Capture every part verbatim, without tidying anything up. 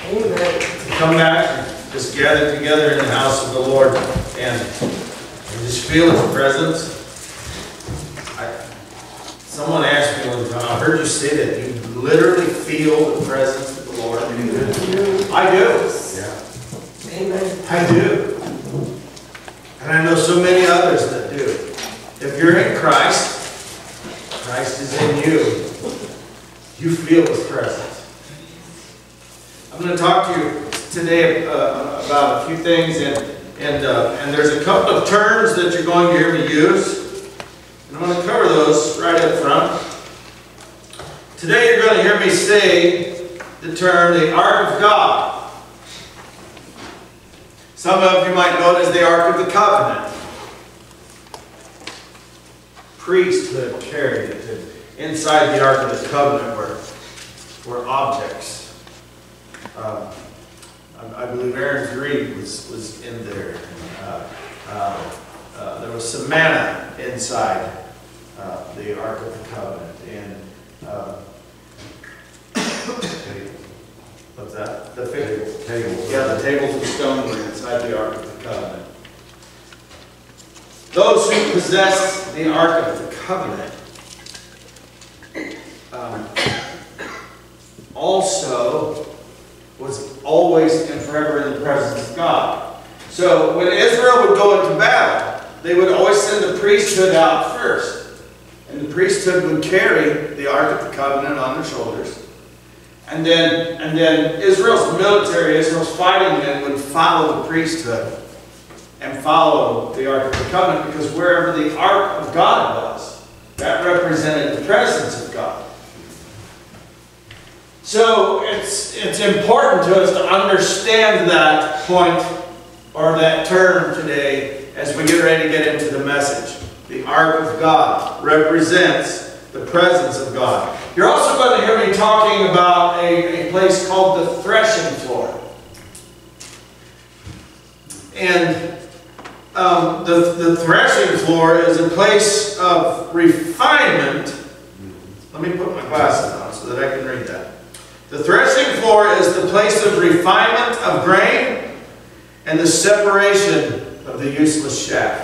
Amen. To come back and just gather together in the house of the Lord and, and just feel His presence. I, someone asked me one time, I heard you say that you literally feel the presence of the Lord. Mm-hmm. I do. Yeah. Amen. I do. And I know so many others that do. If you're in Christ, Christ is in you. You feel His presence. I'm going to talk to you today uh, about a few things, and and uh, and there's a couple of terms that you're going to hear me use, and I'm going to cover those right up front. Today you're going to hear me say the term the Ark of God. Some of you might know it as the Ark of the Covenant. Priesthood carried it. Inside the Ark of the Covenant were, were objects. Um, I, I believe Aaron's reed was, was in there. Uh, uh, uh, there was some manna inside uh, the Ark of the Covenant. And uh, what's that? The tables. tables. Yeah, the tables of stone were inside the Ark of the Covenant. Those who possessed the Ark of the Covenant um, also was always and forever in the presence of God. So when Israel would go into battle, they would always send the priesthood out first. And the priesthood would carry the Ark of the Covenant on their shoulders. And then, and then Israel's military, Israel's fighting men would follow the priesthood and follow the Ark of the Covenant, because wherever the Ark of God was, that represented the presence of God. So it's, it's important to us to understand that point, or that term today, as we get ready to get into the message. The Ark of God represents the presence of God. You're also going to hear me talking about a, a place called the Thrashing floor. And um, the, the threshing floor is a place of refinement. Let me put my glasses on so that I can read that. The threshing floor is the place of refinement of grain and the separation of the useless chaff.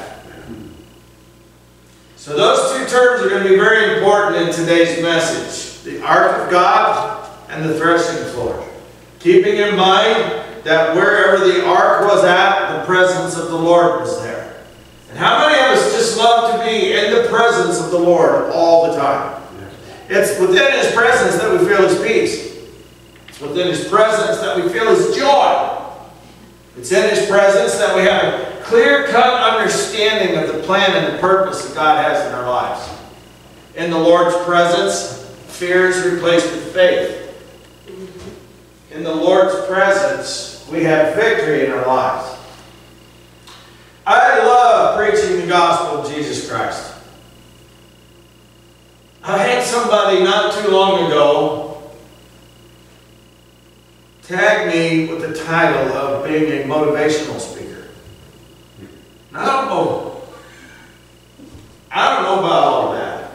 So those two terms are going to be very important in today's message. The Ark of God and the threshing floor. Keeping in mind that wherever the Ark was at, the presence of the Lord was there. And how many of us just love to be in the presence of the Lord all the time? It's within His presence that we feel His peace. It's within His presence that we feel His joy. It's in His presence that we have a clear-cut understanding of the plan and the purpose that God has in our lives. In the Lord's presence, fear is replaced with faith. In the Lord's presence, we have victory in our lives. I love preaching the gospel of Jesus Christ. I had somebody not too long ago tag me with the title of being a motivational speaker. Now, I don't know. I don't know about all of that.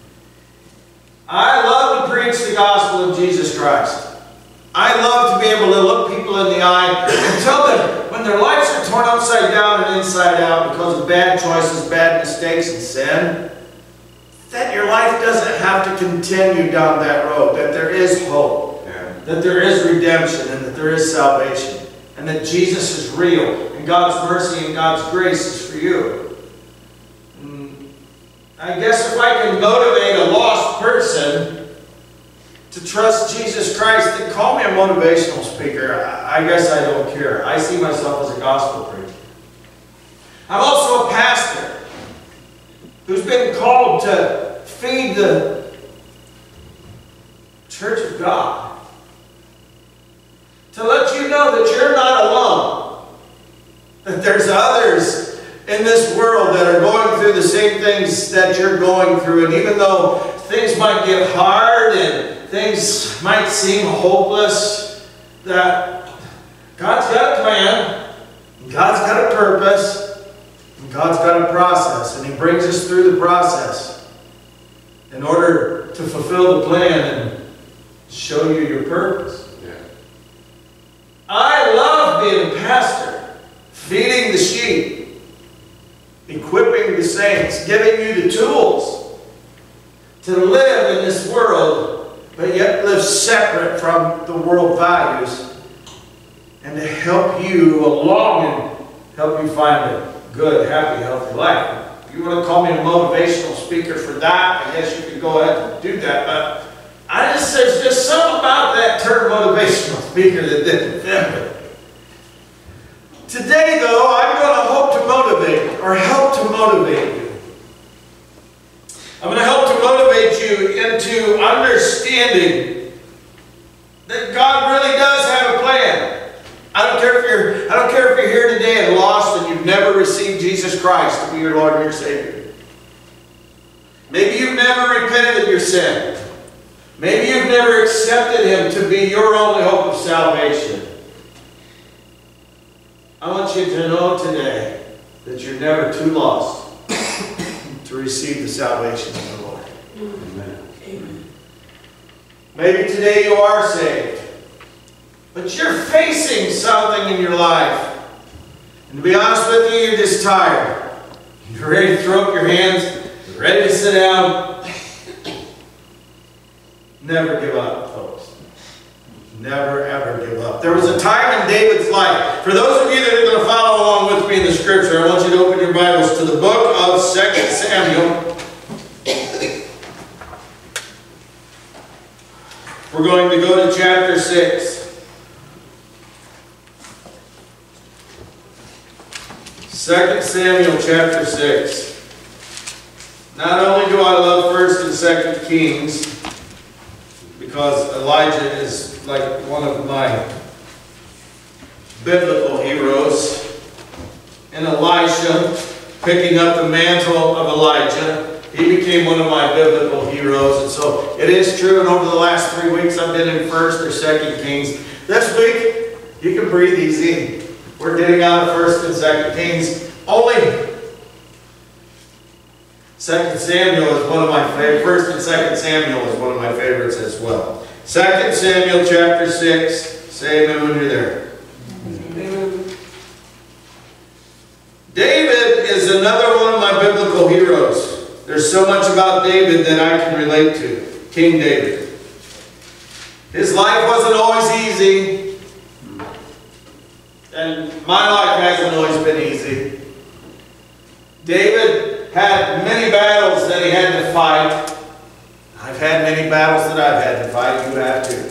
I love to preach the gospel of Jesus Christ. I love to be able to look people in the eye and tell them when their lives are torn upside down and inside out because of bad choices, bad mistakes, and sin, that your life doesn't have to continue down that road, that there is hope, yeah. That there is redemption, and that there is salvation, and that Jesus is real, and God's mercy and God's grace is for you. Mm, I guess if I can motivate a lost person to trust Jesus Christ, then call me a motivational speaker. I, I guess I don't care. I see myself as a gospel preacher. I'm also a pastor who's been called to feed the church of God. To let you know that you're not alone. That there's others in this world that are going through the same things that you're going through. And even though things might get hard and things might seem hopeless, that God's got a plan, God's got a purpose, and God's got a process, and He brings us through the process in order to fulfill the plan and show you your purpose. Yeah. equipping the saints, giving you the tools to live in this world, but yet live separate from the world values, and to help you along and help you find a good, happy, healthy life. If you want to call me a motivational speaker for that, I guess you could go ahead and do that, but I just, there's just something about that term motivational speaker that didn't fit me. Today, though, I'm going to hope to motivate, or help to motivate you. I'm going to help to motivate you into understanding that God really does have a plan. I don't care if you're, I don't care if you're here today and lost and you've never received Jesus Christ to be your Lord and your Savior. Maybe you've never repented of your sin. Maybe you've never accepted Him to be your only hope of salvation. I want you to know today that you're never too lost to receive the salvation of the Lord. Amen. Amen. Maybe today you are saved, but you're facing something in your life. And to be honest with you, you're just tired. You're ready to throw up your hands, you're ready to sit down. Never give up, folks. Never, ever give up. There was a time in David's life. For those of you that are going to follow along with me in the Scripture, I want you to open your Bibles to the book of Second Samuel. We're going to go to chapter six. Second Samuel chapter six. Not only do I love First and Second Kings, because Elijah is like one of my biblical heroes, and Elisha picking up the mantle of Elijah, he became one of my biblical heroes. And so it is true, and over the last three weeks I've been in First or Second Kings. This week, you can breathe easy. We're getting out of First and Second Kings. Only Second Samuel is one of my favorites. First and Second Samuel is one of my favorites as well. Second Samuel chapter six. Say amen when you're there. Amen. David is another one of my biblical heroes. There's so much about David that I can relate to. King David. His life wasn't always easy. And my life hasn't always been easy. David had many battles that he had to fight. I've had many battles that I've had to fight. You have too.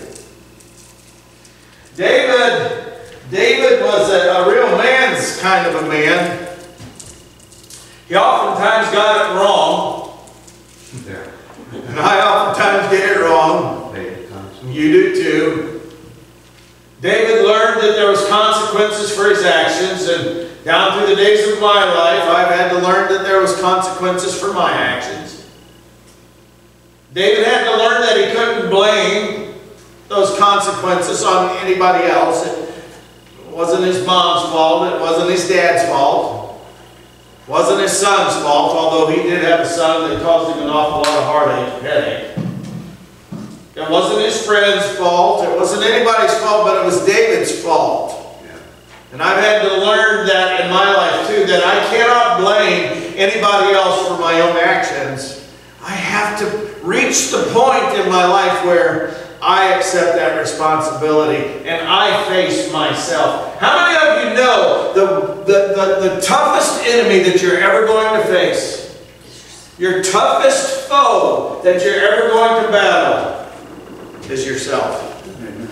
David, David was a, a real man's kind of a man. He oftentimes got it wrong. Yeah. And I oftentimes get it wrong. You do too. David learned that there was consequences for his actions, and down through the days of my life, I've had to learn that there was consequences for my actions. David had to learn that he couldn't blame those consequences on anybody else. It wasn't his mom's fault. It wasn't his dad's fault. It wasn't his son's fault, although he did have a son that caused him an awful lot of heartache, headache. It wasn't his friend's fault. It wasn't anybody's fault, but it was David's fault. Yeah. And I've had to learn that in my life too, that I cannot blame anybody else for my own actions. I have to reach the point in my life where I accept that responsibility and I face myself. How many of you know the, the, the, the toughest enemy that you're ever going to face? Your toughest foe that you're ever going to battle is yourself. Amen.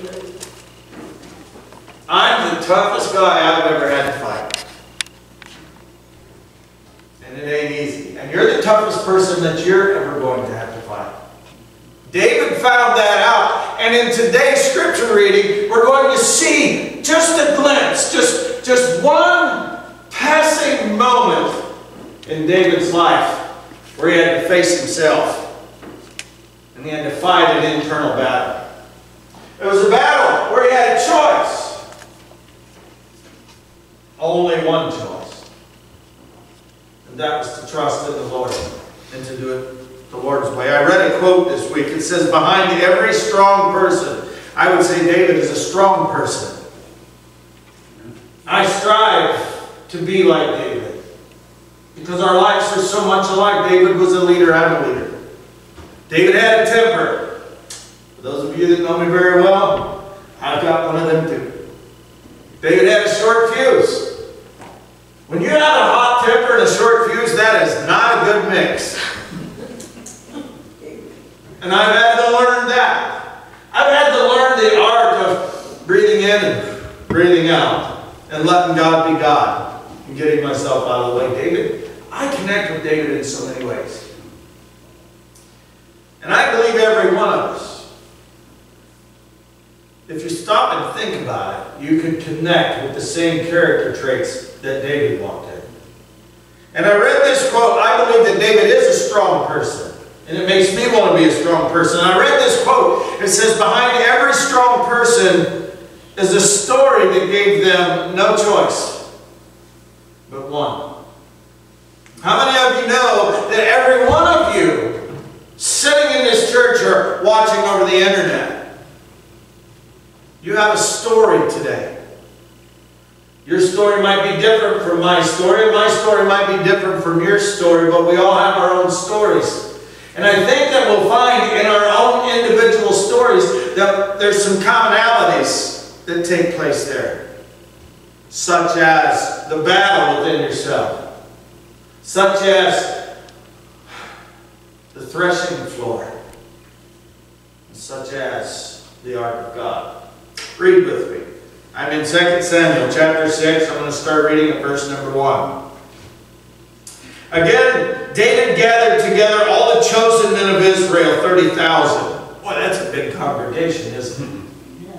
I'm the toughest guy I've ever had to fight. And it ain't easy. And you're the toughest person that you're ever going to have to fight. David found that out. And in today's scripture reading, we're going to see just a glimpse, just, just one passing moment in David's life where he had to face himself. And he had to fight an internal battle. It was a battle where he had a choice. Only one choice. And that was to trust in the Lord and to do it the Lord's way. I read a quote this week. It says, behind every strong person, I would say David is a strong person. I strive to be like David. Because our lives are so much alike. David was a leader, I'm a leader. David had a temper. For those of you that know me very well, I've got one of them too. David had a short fuse. When you have a hot temper and a short fuse, that is not a good mix. And I've had to learn that. I've had to learn the art of breathing in and breathing out and letting God be God and getting myself out of the way. David, I connect with David in so many ways. And I believe every one of us, if you stop and think about it, you could connect with the same character traits that David walked in. And I read this quote. I believe that David is a strong person. And it makes me want to be a strong person. And I read this quote. It says, behind every strong person is a story that gave them no choice but one. How many of you know that every one of you sitting in this church or watching over the internet, you have a story today. Your story might be different from my story. My story might be different from your story, but we all have our own stories. And I think that we'll find in our own individual stories that there's some commonalities that take place there. Such as the battle within yourself. Such as the threshing floor. Such as the ark of God. Read with me. I'm in Second Samuel chapter six. I'm going to start reading at verse number one. Again, David gathered together all the chosen men of Israel, thirty thousand. Boy, that's a big congregation, isn't it? Yeah.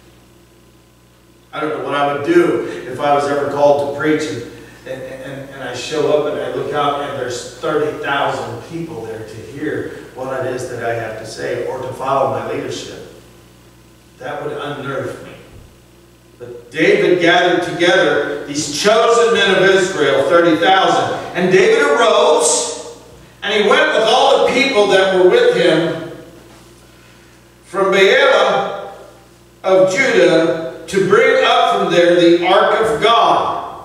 I don't know what I would do if I was ever called to preach and, and, and, and I show up and I look out and there's thirty thousand people there to hear what it is that I have to say or to follow my leadership. That would unnerve me. But David gathered together these chosen men of Israel, thirty thousand. And David arose, and he went with all the people that were with him from Baalah of Judah to bring up from there the ark of God.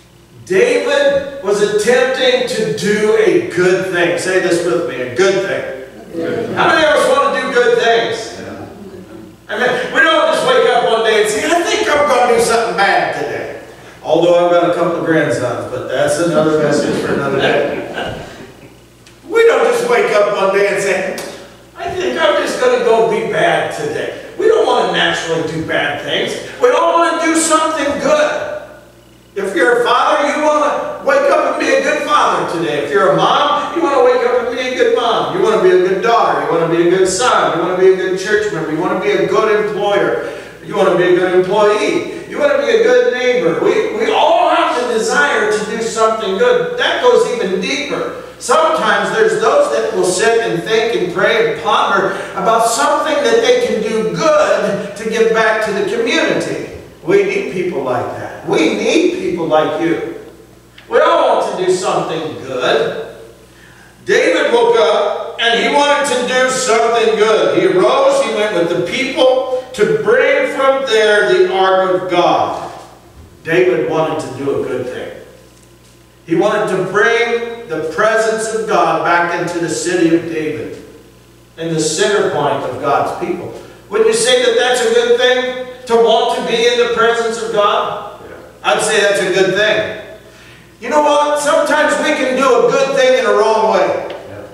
David was attempting to do a good thing. Say this with me, a good thing. Yeah. How many of us want to do good things? Yeah. I mean, we don't just wake up one day and say, I think I'm going to do something bad today. Although I've got a couple of grandsons, but that's another message for another day. We don't just wake up one day and say, I think I'm just going to go be bad today. We don't want to naturally do bad things. We don't want to do something good. If you're a father, you want to wake up and be a good father today. If you're a mom, you want to wake up and be a good mom. You want to be a good daughter. You want to be a good son. You want to be a good church member. You want to be a good employer. You want to be a good employee. You want to be a good neighbor. We, we all have the desire to do something good. That goes even deeper. Sometimes there's those that will sit and think and pray and ponder about something that they can do good to give back to the community. We need people like that. We need people like you. We all want to do something good. David woke up and he wanted to do something good. He arose, he went with the people to bring from there the ark of God. David wanted to do a good thing. He wanted to bring the presence of God back into the city of David and the center point of God's people. Wouldn't you say that that's a good thing? To want to be in the presence of God? Yeah. I'd say that's a good thing. You know what? Sometimes we can do a good thing in a wrong way. Yeah.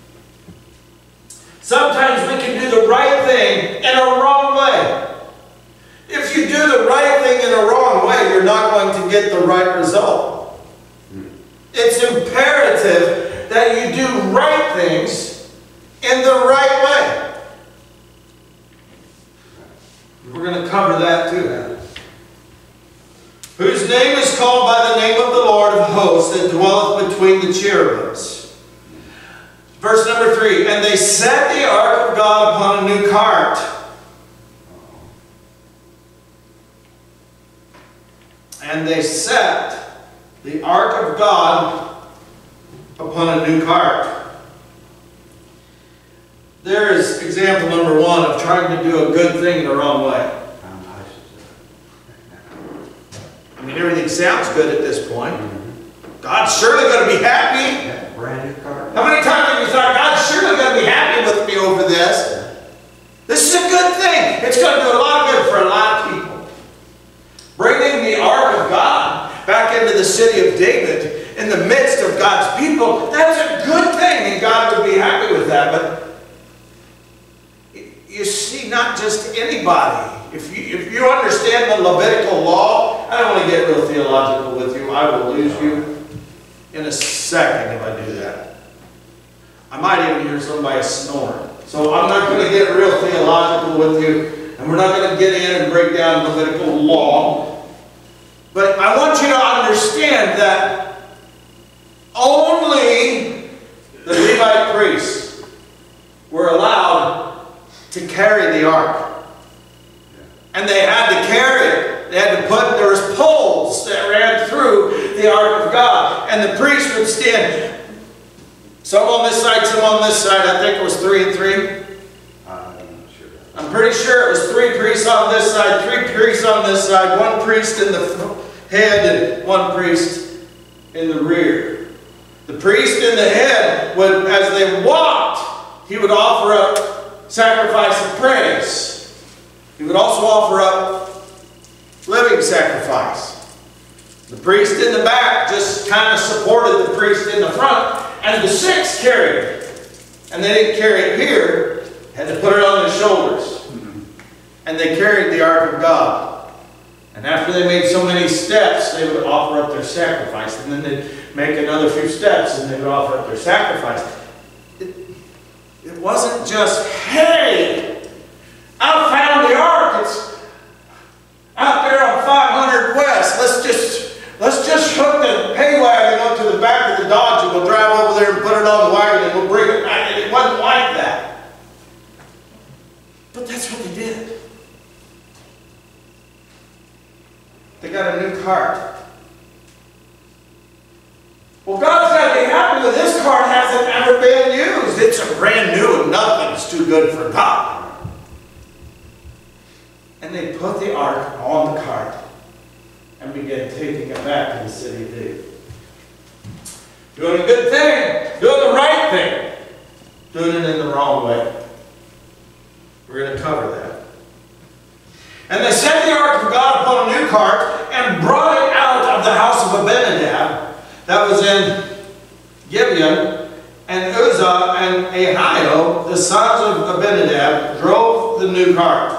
Sometimes we can do the right thing in a wrong way. If you do the right thing in a wrong way, you're not going to get the right result. Hmm. It's imperative that you do right things in the right way. We're going to cover that too. Whose name is called by the name of the Lord of hosts that dwelleth between the cherubims. Verse number three. And they set the ark of God upon a new cart. And they set the ark of God upon a new cart. There is example number one of trying to do a good thing the wrong way. I mean, everything sounds good at this point. God's surely going to be happy. Yeah, brand new car. How many times have you thought, God's surely going to be happy with me over this? This is a good thing. It's going to do a lot of good for a lot of people. Bringing the ark of God back into the city of David in the midst of God's people, that's a good thing, and God would be happy with that. But you see, not just anybody. If you, if you understand the Levitical law, I don't want to get real theological with you. I will lose you in a second if I do that. I might even hear somebody snoring. So I'm not going to get real theological with you, and we're not going to get in and break down Levitical law. But I want you to understand that only the Levite priests were allowed to carry the ark. And they had to carry it. They had to put, there was poles that ran through the ark of God. And the priest would stand, some on this side, some on this side. I think it was three and three. I'm not sure. I'm pretty sure it was three priests on this side, three priests on this side, one priest in the head and one priest in the rear. The priest in the head would, as they walked, he would offer up sacrifice of praise. He would also offer up living sacrifice. The priest in the back just kind of supported the priest in the front, and the six carried it. And they didn't carry it here, had to put it on their shoulders. Mm-hmm. And they carried the ark of God. And after they made so many steps, they would offer up their sacrifice. And then they'd make another few steps, and they would offer up their sacrifice. It, it wasn't just, hey, I found the ark. It's out there on five hundred West. Let's just let's just hook the hay wagon up to the back of the Dodge, and we'll drive over there and put it on the wagon, and we'll bring it back. And it wasn't like that. But that's what they did. They got a new cart. Well, God's got to be happy with this cart. Hasn't ever been used. It's a brand new, and nothing's too good for God. And they put the ark on the cart and began taking it back to the city of David. Doing a good thing, doing the right thing, doing it in the wrong way. We're going to cover that. And they set the ark of God upon a new cart and brought it out of the house of Abinadab that was in Gibeon, and Uzzah and Ahio, the sons of Abinadab, drove the new cart.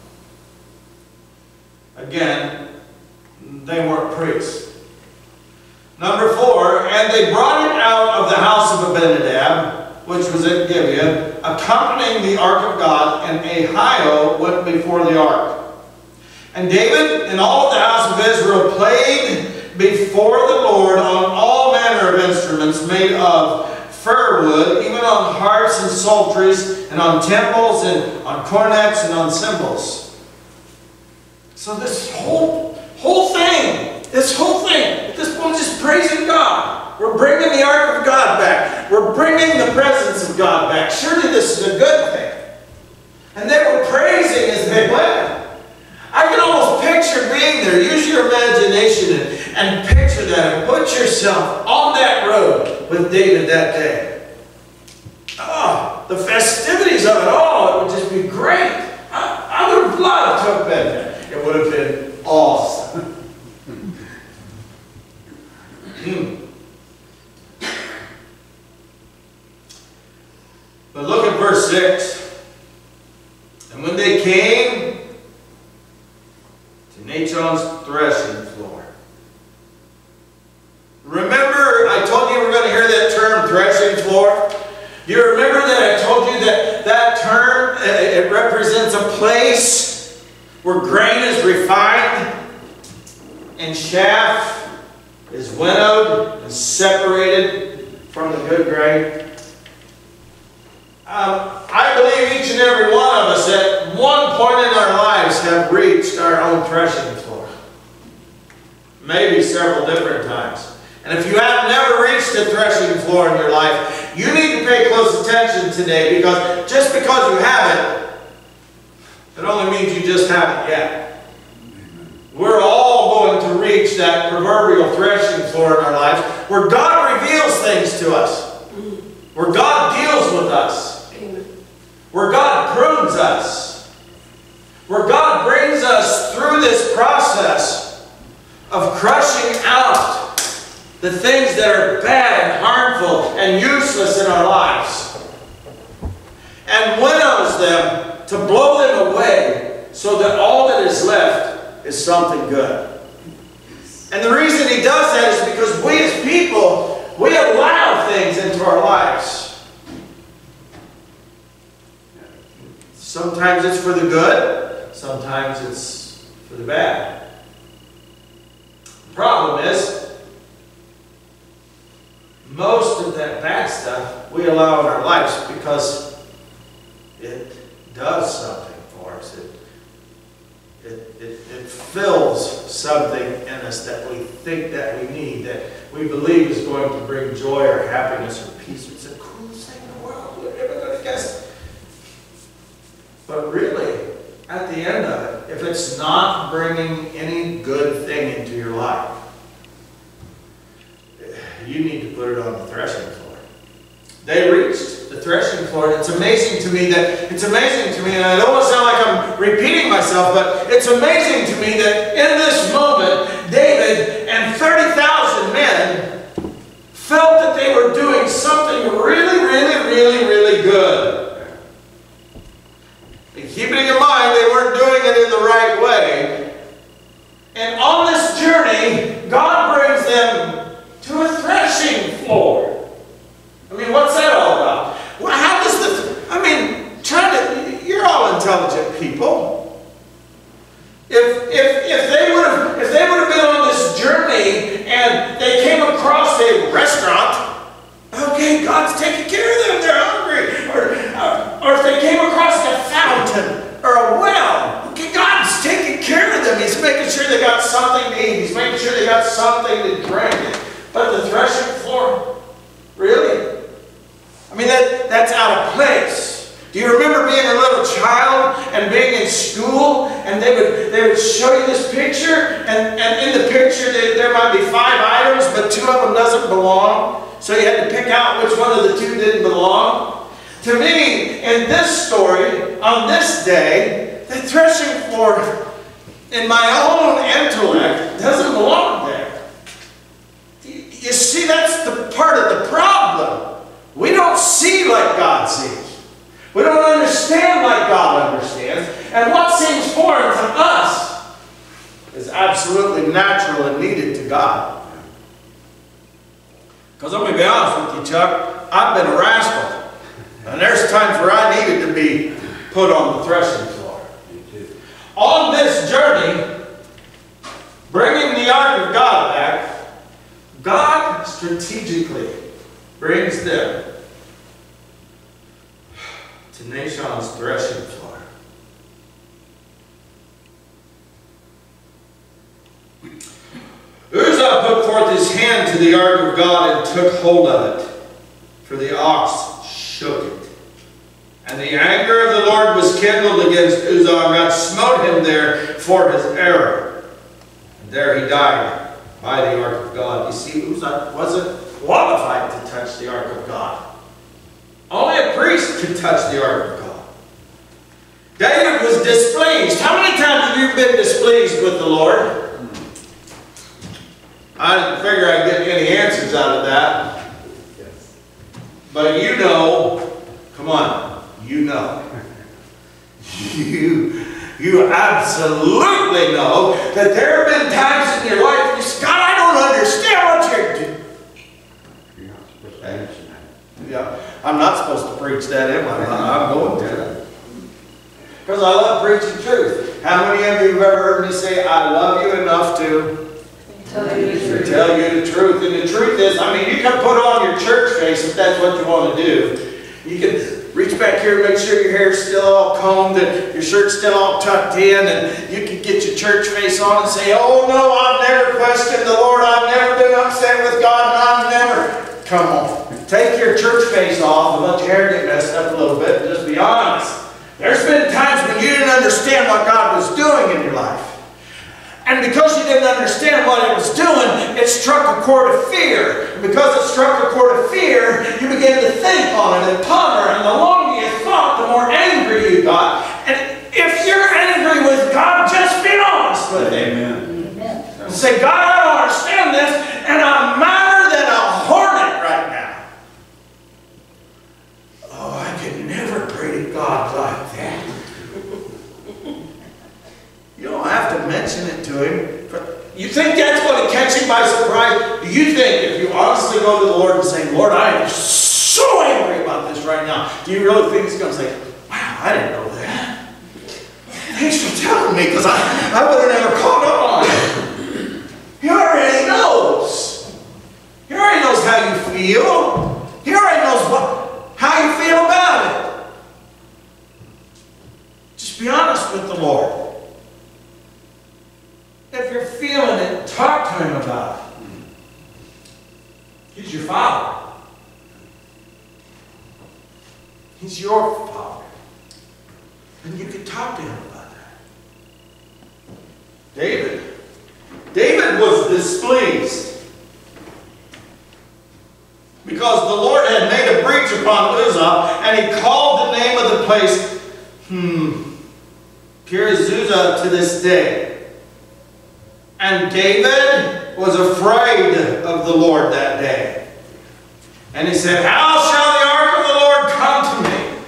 Again, they weren't priests. Number four, and they brought it out of the house of Abinadab, which was at Gibeon, accompanying the ark of God, and Ahio went before the ark. And David and all of the house of Israel played before the Lord on all manner of instruments made of fir wood, even on harps and psalteries, and on timbrels, and on cornets, and on cymbals. So this whole, whole thing, this whole thing, at this point, just praising God. We're bringing the ark of God back. We're bringing the presence of God back. Surely this is a good thing. And they were praising as they went. I can almost picture being there. Use your imagination and, and picture that and put yourself on that road with David that day. Oh, the festivities of it all, it would just be great. I, I would have loved to have been there. It would have been awesome. hmm. But look at verse six. And when they came to Nachon's threshing floor. Remember, I told you we were going to hear that term, threshing floor? You remember that I told you that that term, it represents a place where grain is refined and chaff is winnowed and separated from the good grain. Um, I believe each and every one of us at one point in our lives have reached our own threshing floor. Maybe several different times. And if you have never reached a threshing floor in your life, you need to pay close attention today, because just because you haven't, it only means you just haven't yet. We're all going to reach that proverbial threshing floor in our lives. where God reveals things to us, where God deals with us, where God prunes us, where God brings us through this process of crushing out the things that are bad and harmful and useless in our lives, and winnows them to blow them away so that all that is left is something good. And the reason He does that is because we as people, we allow things into our lives. Sometimes it's for the good, sometimes it's for the bad. The problem is, most of that bad stuff we allow in our lives because it does something for us. It, it, it, it fills something in us that we think that we need, that we believe is going to bring joy or happiness or peace. It's the coolest thing in the world. We're never going to guess. But really, at the end of it, if it's not bringing any good thing into your life, you need to put it on the threshing floor. They reached the threshing floor, and it's amazing to me that, it's amazing to me, and I don't want to sound like I'm repeating myself, but it's amazing to me that in this moment, David and thirty thousand men felt that they were doing something really, really, really, really good. And keeping in mind, they weren't doing it in the right way. And on this journey, God brings them to a threshing floor. I mean, what's that all about? Well, how does the, I mean, try to, you're all intelligent people. If, if, if they would have, if they would have been on this journey and they came across a restaurant, okay, God's taking care of them, they're hungry. Or, uh, or if they came across a fountain or a well, okay, God's taking care of them. He's making sure they got something to eat. He's making sure they got something to drink. But the threshing floor, really? I mean, that, that's out of place. Do you remember being a little child and being in school, and they would, they would show you this picture, and, and in the picture they, there might be five items, but two of them doesn't belong. So you had to pick out which one of the two didn't belong. To me, in this story, on this day, the threshing floor, in my own intellect, doesn't belong there. You see, that's the part of the problem. We don't see like God sees. We don't understand like God understands. And what seems foreign to us is absolutely natural and needed to God. Because I'm going to be honest with you, Chuck, I've been a rascal. And there's times where I needed to be put on the threshing floor. Me too. On this journey, bringing the Ark of God back, God strategically brings them to Nashon's threshing floor. Uzzah put forth his hand to the ark of God and took hold of it, for the ox shook it. And the anger of the Lord was kindled against Uzzah, and God smote him there for his error. And there he died by the ark of God. You see, Uzzah wasn't qualified to touch the ark of God. Only a priest could touch the ark of God. David was displeased. How many times have you been displeased with the Lord? I didn't figure I'd get any answers out of that. But you know, come on, you know. You, you absolutely know that there have been times in your life you say, God, I don't understand what you're doing. You're not supposed to mention that. Yeah, I'm not supposed to preach that, am I? I'm going to. Because I love preaching truth. How many of you have ever heard me say, I love you enough to Tell you the truth. tell you the truth? And the truth is, I mean, you can put on your church face if that's what you want to do. You can reach back here and make sure your hair's still all combed and your shirt's still all tucked in, and you can get your church face on and say, oh no, I've never questioned the Lord. I've never been upset with God, and I've never. Come on. Take your church face off and let your hair get messed up a little bit, and just be honest. There's been times when you didn't understand what God was doing in your life. And because you didn't understand what it was doing, it struck a chord of fear. And because it struck a chord of fear, you began to think on it and ponder. And the longer you thought, the more angry you got. And if you're angry with God, just be honest with Him. Amen. Amen. Say, God, I don't understand this, and I'm madder than a hornet right now. Oh, I could never pray to God like that. You don't have to mention it to Him. You think that's going to catch Him by surprise? Do you think if you honestly go to the Lord and say, Lord, I am so angry about this right now, do you really think He's going to say, wow, I didn't know that? Thanks for telling me, because I, I would have never caught on. He already knows. He already knows how you feel. He already knows what, how you feel about it. Just be honest with the Lord. If you're feeling it, talk to Him about it. He's your Father. He's your Father. And you can talk to Him about that. David. David was displeased because the Lord had made a breach upon Uzzah, and He called the name of the place, hmm, Pir-Zuzah to this day. And David was afraid of the Lord that day. And he said, how shall the ark of the Lord come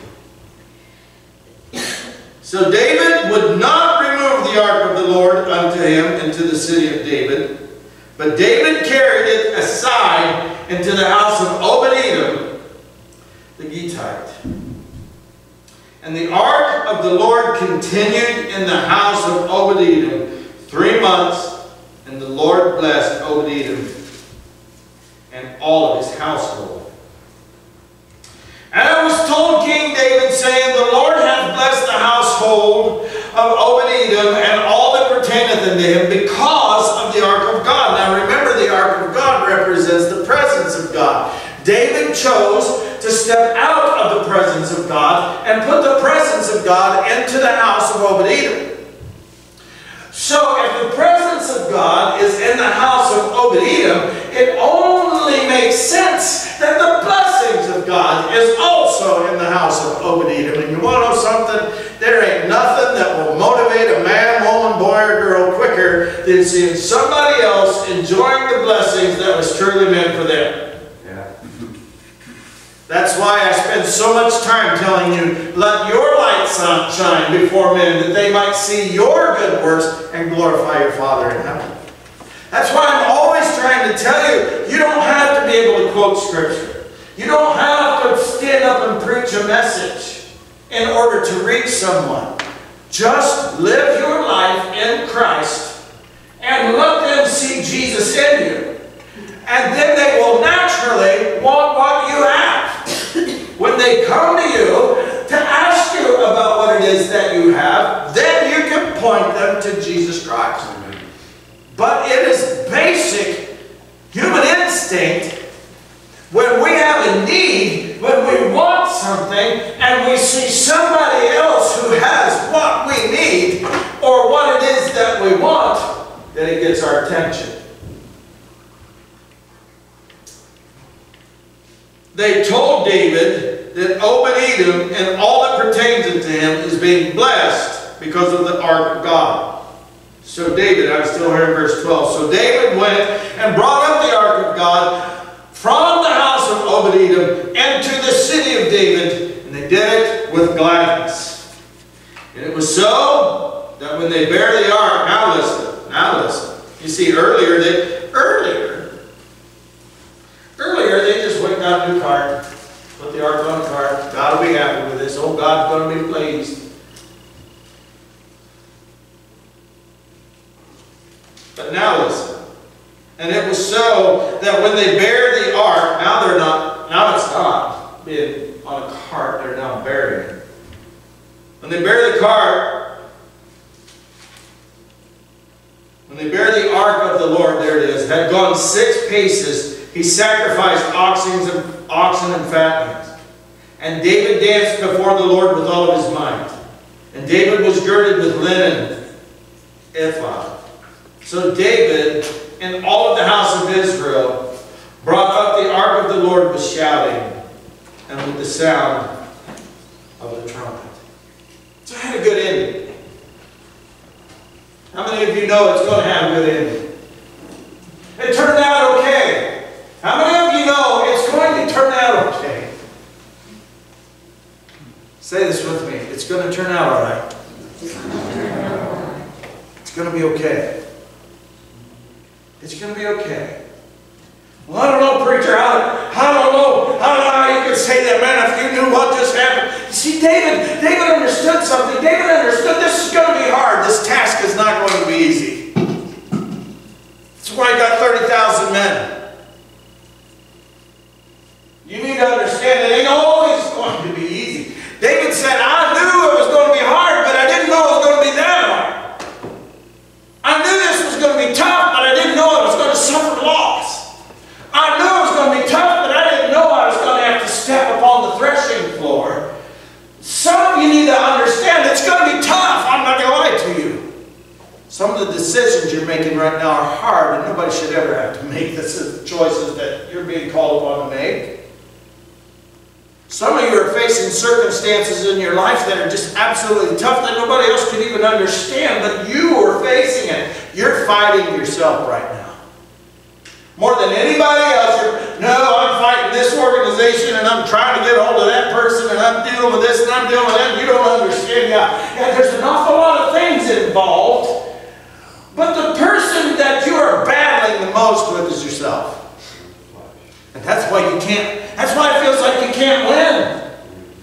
to me? So David would not remove the ark of the Lord unto him into the city of David, but David carried it aside into the house of Obed-Edom the Gittite. And the ark of the Lord continued in the house of Obed-Edom three months, and the Lord blessed Obed-Edom and all of his household. And it was told King David, saying, the Lord hath blessed the household of Obed-Edom and all that pertaineth unto him because of the ark of God. Now remember, the ark of God represents the presence of God. David chose to step out of the presence of God and put the presence of God into the house of Obed-Edom. So if the presence of God is in the house of Obed-Edom, it only makes sense that the blessings of God is also in the house of Obed-Edom. And you want to know something? There ain't nothing that will motivate a man, woman, boy, or girl quicker than seeing somebody else enjoying the blessings that was truly meant for them. That's why I spend so much time telling you, let your light shine before men, that they might see your good works and glorify your Father in heaven. That's why I'm always trying to tell you, you don't have to be able to quote Scripture. You don't have to stand up and preach a message in order to reach someone. Just live your life in Christ and let them see Jesus in you. And then they will naturally want what you have. When they come to you to ask you about what it is that you have, then you can point them to Jesus Christ. But it is basic human instinct when we have a need, when we want something, and we see somebody else who has what we need or what it is that we want, then it gets our attention. They told David that Obed-Edom and all that pertains unto him is being blessed because of the ark of God. So David, I'm still here in verse twelve. So David went and brought up the ark of God from the house of Obed-Edom into the city of David, and they did it with gladness. And it was so that when they bare the ark, now listen, now listen. You see, earlier they earlier. Earlier, they just went and got a new cart, put the ark on the cart. God will be happy with this. Oh, God's going to be pleased. But now listen. And it was so that when they bare the ark, now they're not, now it's not being on a cart, they're now bearing it. When they bear the cart, when they bear the ark of the Lord, there it is, had gone six paces, he sacrificed oxen and, oxen and fatlings. And David danced before the Lord with all of his might. And David was girded with linen ephod. So David and all of the house of Israel brought up shouting and with the sound of the trumpet. So it had a good ending. How many of you know it's going to have a good ending? It turned out okay. How many of you know it's going to turn out okay? Say this with me. It's going to turn out all right. It's going to be okay. It's going to be okay. Well, I don't know, preacher. I, I don't know. I don't know how you can say that, man, if you knew what just happened. You see, David, David understood something. David understood this is going to be hard. This task is not going to be easy. That's why he got thirty thousand men. You need to understand it ain't always going to be easy. David said, I knew it was going to be hard, but I didn't know it was going to be that hard. I knew this was going to be tough, but I didn't know I was going to suffer loss. I knew it was going to be tough, but I didn't know I was going to have to step upon the threshing floor. Some of you need to understand it's going to be tough. I'm not going to lie to you. Some of the decisions you're making right now are hard, and nobody should ever have to make the choices that you're being called upon to make. Some of you are facing circumstances in your life that are just absolutely tough that nobody else could even understand, but you are facing it. You're fighting yourself right now. More than anybody else, you're, no, I'm fighting this organization and I'm trying to get hold of that person and I'm dealing with this and I'm dealing with that. And you don't understand. Yeah, yeah, there's an awful lot of things involved, but the person that you are battling the most with is yourself. And that's why you can't, that's why it feels like you can't win.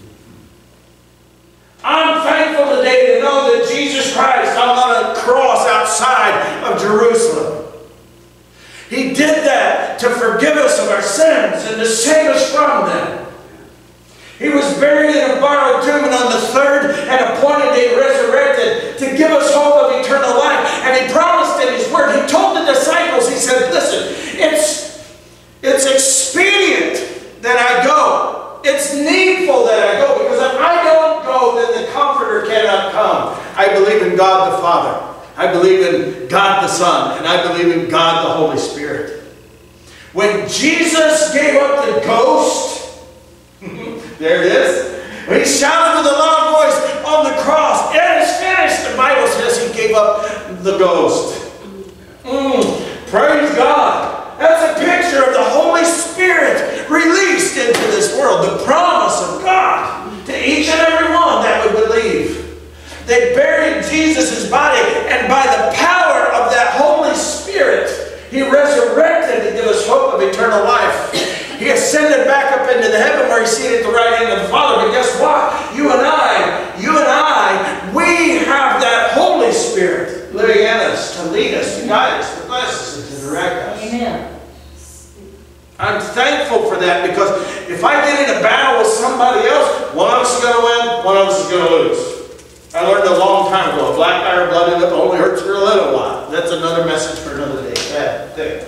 I'm thankful today to know that Jesus Christ hung on a cross outside of Jerusalem. He did that to forgive us of our sins and to save us from them. He was buried in a borrowed tomb, and on the third and appointed day resurrected to give us hope of eternal life. And he promised in his word, he told the disciples, he said, listen, it's It's expedient that I go. It's needful that I go, because if I don't go, then the Comforter cannot come. I believe in God the Father. I believe in God the Son. And I believe in God the Holy Spirit. When Jesus gave up the ghost, there it is. When he shouted with a loud voice on the cross, it is finished. The Bible says he gave up the ghost. Mm, praise God. That's a picture of the Holy Spirit released into this world. The promise of God to each and every one that would believe. They buried Jesus' body, and by the power of that Holy Spirit, he resurrected to give us hope of eternal life. He ascended back up into the heaven where he's seated at the right hand of the Father. But guess what? You and I, you and I, we have that Holy Spirit living in us to lead us, to guide us, to bless us, and to direct us. Amen. I'm thankful for that, because if I get in a battle with somebody else, one of us is going to win, one of us is going to lose. I learned a long time ago, a black eye or blood in it only hurts for a little while. That's another message for another day. Bad thing.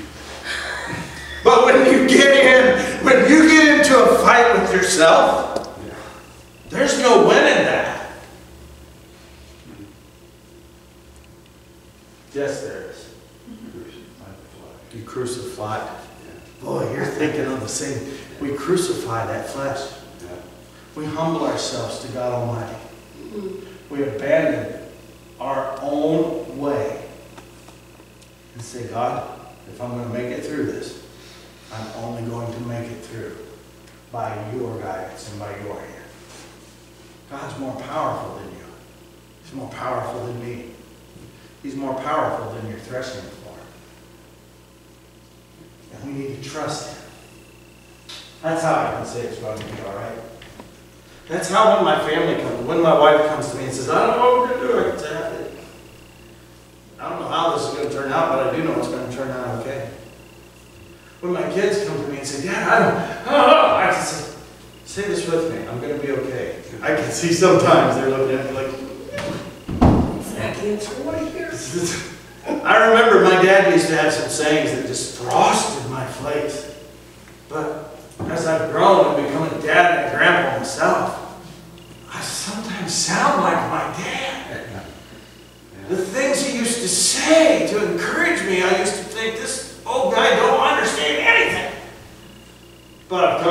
But when you get in, when you get into a fight with yourself, there's no winning that. Yes, there is. You crucified. Boy, you're thinking of the same. We crucify that flesh. We humble ourselves to God Almighty. We abandon our own way and say, God, if I'm going to make it through this, I'm only going to make it through by your guidance and by your hand. God's more powerful than you. He's more powerful than me. He's more powerful than your threshing floor. And we need to trust him. That's how I can say it's going to be all right. That's how when my family comes, when my wife comes to me and says, I don't know what we're going to do, I can say, I don't know how this is going to turn out, but I do know it's going to turn out okay. When my kids come to me and say, Dad, I don't, I don't know, I can say, say this with me, I'm going to be okay. I can see sometimes they're looking at me like, that kid's right here. I remember my dad used to have some sayings that just frosted my face. But as I've grown and become a dad and a grandpa myself, I sometimes sound like my dad. The things he used to say to encourage me, I used to think, this old guy don't understand anything. But I've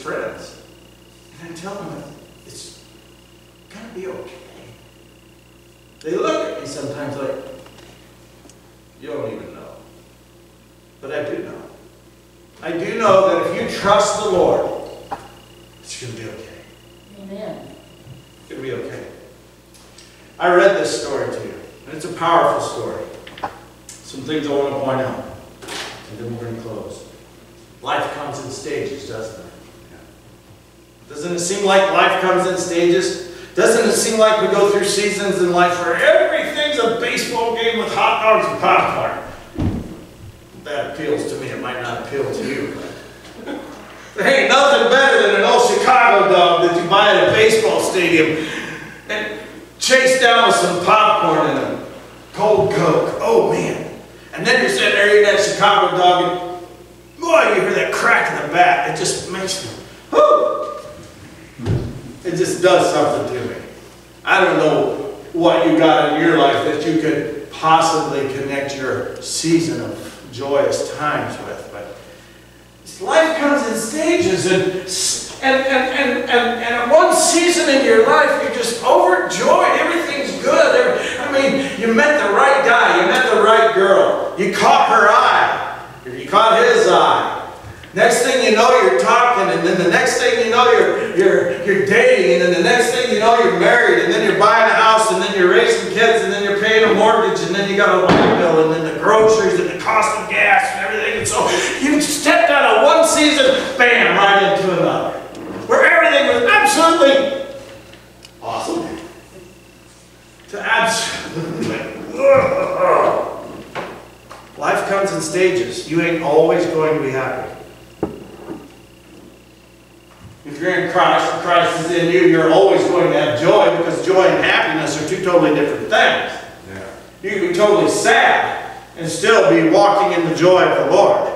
friends. And I tell them it's going to be okay. They look at me sometimes like, you don't even know. But I do know. I do know that if you trust the Lord, it's going to be okay. Amen. It's going to be okay. I read this story to you, and it's a powerful story. Some things I want to point out, and then we're going to close. Life comes in stages, doesn't it? Doesn't it seem like life comes in stages? Doesn't it seem like we go through seasons in life where everything's a baseball game with hot dogs and popcorn? That appeals to me. It might not appeal to you. There ain't nothing better than an old Chicago dog that you buy at a baseball stadium and chase down with some popcorn and a cold Coke. Oh, man. And then you're sitting there eating that Chicago dog and, boy, you hear that crack in the bat. It just makes me, whoo! It just does something to me. I don't know what you got in your life that you could possibly connect your season of joyous times with, but life comes in stages, and and and and and, and at one season in your life you're just overjoyed. Everything's good. I mean, you met the right guy, you met the right girl, you caught her eye, you caught his eye. Next thing you know, you're talking, and then the next thing you know, you're you're you're dating, and then the next thing you know, you're married, and then you're buying a house, and then you're raising kids, and then you're paying a mortgage, and then you got a light bill, and then the groceries, and the cost of gas, and everything. And so you stepped out of one season, bam, right into another, where everything was absolutely awesome to absolutely. Life comes in stages. You ain't always going to be happy. If you're in Christ and Christ is in you, you're always going to have joy, because joy and happiness are two totally different things. Yeah. You can be totally sad and still be walking in the joy of the Lord.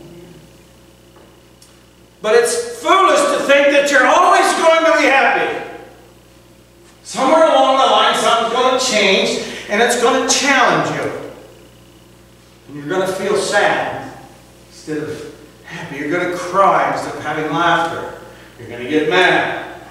But it's foolish to think that you're always going to be happy. Somewhere along the line, something's going to change, and it's going to challenge you. And you're going to feel sad instead of happy. You're going to cry instead of having laughter. You're going to get mad.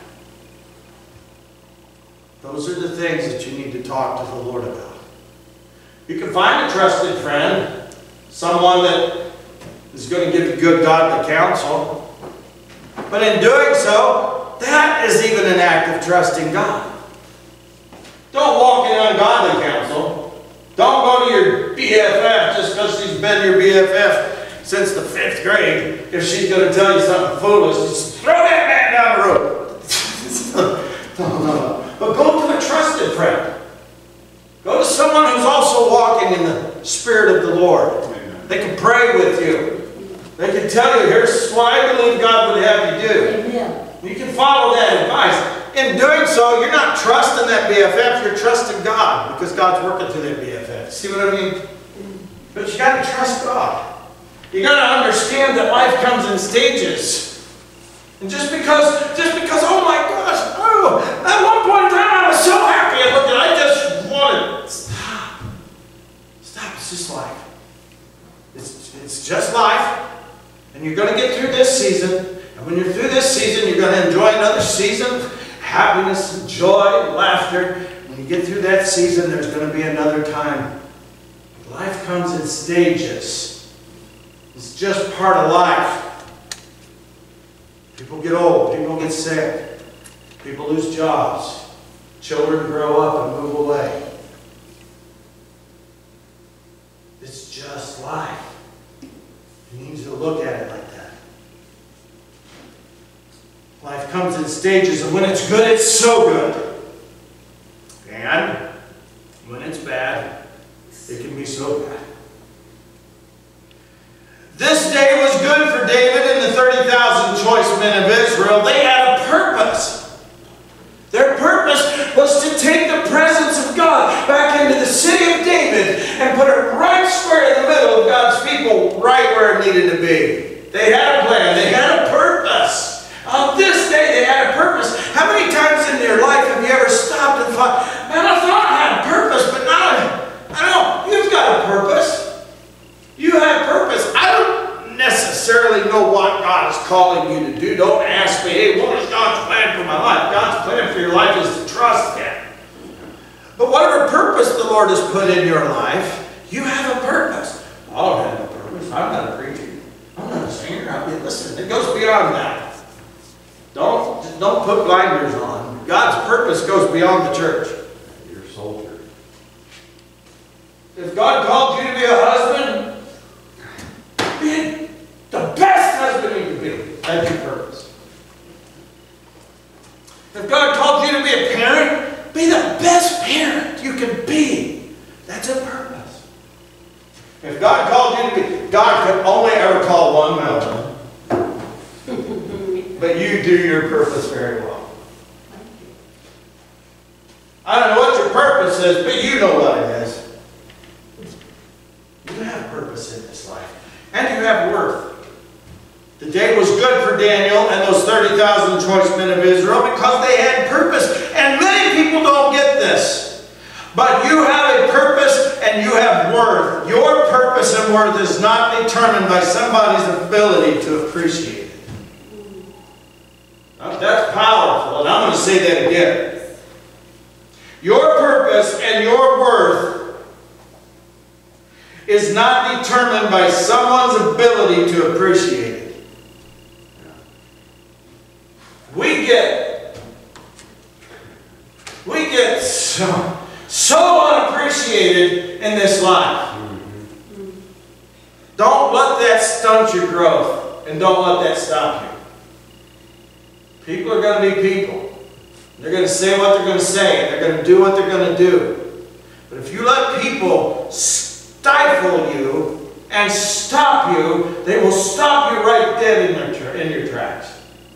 Those are the things that you need to talk to the Lord about. You can find a trusted friend, someone that is going to give you good godly counsel. But in doing so, that is even an act of trusting God. Don't walk in ungodly counsel. Don't go to your B F F just because she's been your B F F since the fifth grade. If she's going to tell you something foolish, just throw that man down the road. No, no, no. But go to a trusted friend. Go to someone who's also walking in the Spirit of the Lord. Amen. They can pray with you. They can tell you, here's what I believe God would have you do. Amen. You can follow that advice. In doing so, you're not trusting that B F F, you're trusting God, because God's working through that B F F. See what I mean? But you got to trust God. You got to understand that life comes in stages. And just because, just because, oh my gosh, oh, at one point in time I was so happy and looked at it, I just wanted, stop. Stop, it's just life. It's, it's just life. And you're going to get through this season. And when you're through this season, you're going to enjoy another season of happiness and joy and laughter. When you get through that season, there's going to be another time. Life comes in stages. It's just part of life. People get old. People get sick. People lose jobs. Children grow up and move away. It's just life. You need to look at it like that. Life comes in stages, and when it's good, it's so good. And when it's bad, it can be so bad. This day was good for David and the thirty thousand choice men of Israel. They had a purpose. Their purpose was to take the presence of God back into the city of David and put it right square in the middle of God's people, right where it needed to be. They had a plan. They had a purpose. On this day, they had a purpose. How many times in your life have you ever stopped and thought, man, I thought I had a purpose, but now I don't. You've got a purpose. You have purpose. I don't necessarily know what God is calling you to do. Don't ask hey, what is God's plan for my life? God's plan for your life is to trust Him. But whatever purpose the Lord has put in your life, you have a purpose. I don't have a purpose. I'm not a preacher. I'm not a singer. I mean, listen, it goes beyond that. Don't, just don't put blinders on. God's purpose goes beyond the church. You're a soldier. If God called you to be a husband, be the best husband you can be. That's your purpose. If God called you to be a parent, be the best parent you can be. That's a purpose. If God called you to be, God could only ever call one Melvin. But you do your purpose very well. I don't know what your purpose is, but you know what it is. You have purpose in this life. And you have worth. The day was good for Daniel and those thirty thousand choice men of Israel because they had purpose. And many people don't get this. But you have a purpose and you have worth. Your purpose and worth is not determined by somebody's ability to appreciate it. That's powerful, and I'm going to say that again. Your purpose and your worth is not determined by someone's ability to appreciate it. We get, we get so, so unappreciated in this life. Don't let that stunt your growth, and don't let that stop you. People are going to be people. They're going to say what they're going to say. They're going to do what they're going to do. But if you let people stifle you and stop you, they will stop you right dead in, their, in your tracks.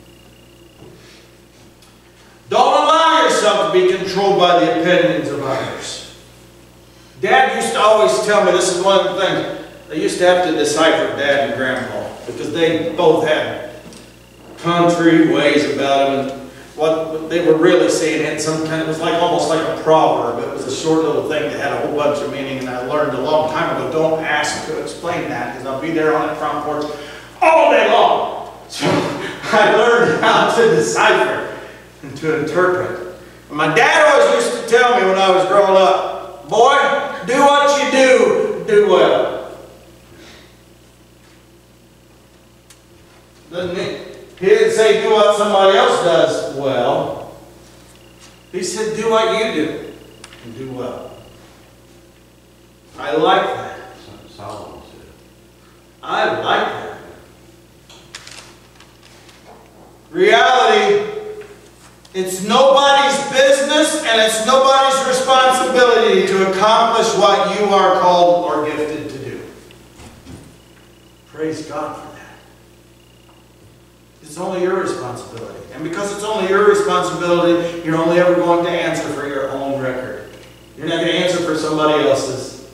Don't allow yourself to be controlled by the opinions of others. Dad used to always tell me, this is one of the things, I used to have to decipher Dad and Grandpa because they both had country ways about him, and what they were really saying had some kind of, it was like almost like a proverb. It was a short little thing that had a whole bunch of meaning, and I learned a long time ago, don't ask to explain that, because I'll be there on that front porch all day long. So I learned how to decipher and to interpret. And my dad always used to tell me when I was growing up, boy, do what you do, do well. Doesn't he? He didn't say do what somebody else does well. He said do what you do and do well. I like that. Something Solomon said. I like that. Reality, it's nobody's business and it's nobody's responsibility to accomplish what you are called or gifted to do. Praise God for that. It's only your responsibility. And because it's only your responsibility, you're only ever going to answer for your own record. You're not going to answer for somebody else's.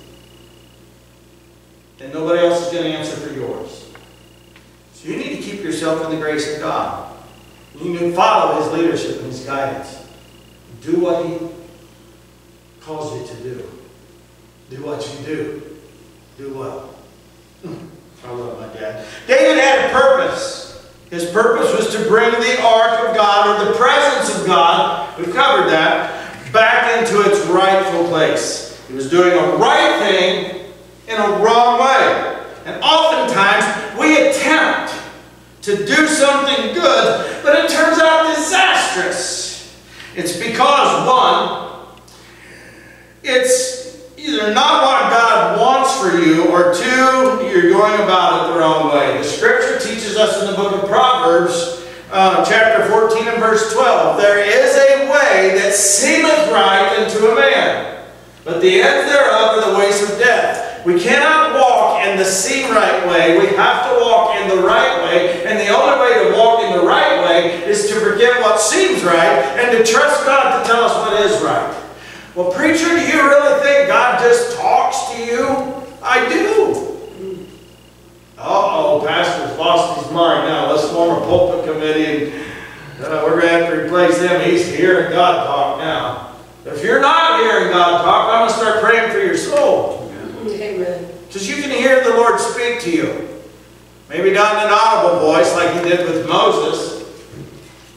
And nobody else is going to answer for yours. So you need to keep yourself in the grace of God. You need to follow His leadership and His guidance. Do what He calls you to do. Do what you do. Do well. I love my dad. David had a purpose. His purpose was to bring the ark of God, or the presence of God, we've covered that, back into its rightful place. He was doing a right thing in a wrong way. And oftentimes we attempt to do something good, but it turns out disastrous. It's because, one, it's either not what God wants for you, or two, you're going about it the wrong way. The Scripture teaches us in the book of Proverbs, uh, chapter fourteen and verse twelve, there is a way that seemeth right unto a man, but the ends thereof are the ways of death. We cannot walk in the seem right way. We have to walk in the right way, and the only way to walk in the right way is to forget what seems right and to trust God to tell us what is right. Well, preacher, do you really think God just talks to you? I do. Uh-oh, pastor's lost his mind now. Let's form a pulpit committee, and uh, we're going to have to replace him. He's hearing God talk now. If you're not hearing God talk, I'm going to start praying for your soul. Amen. Because you can hear the Lord speak to you. Maybe not in an audible voice like He did with Moses.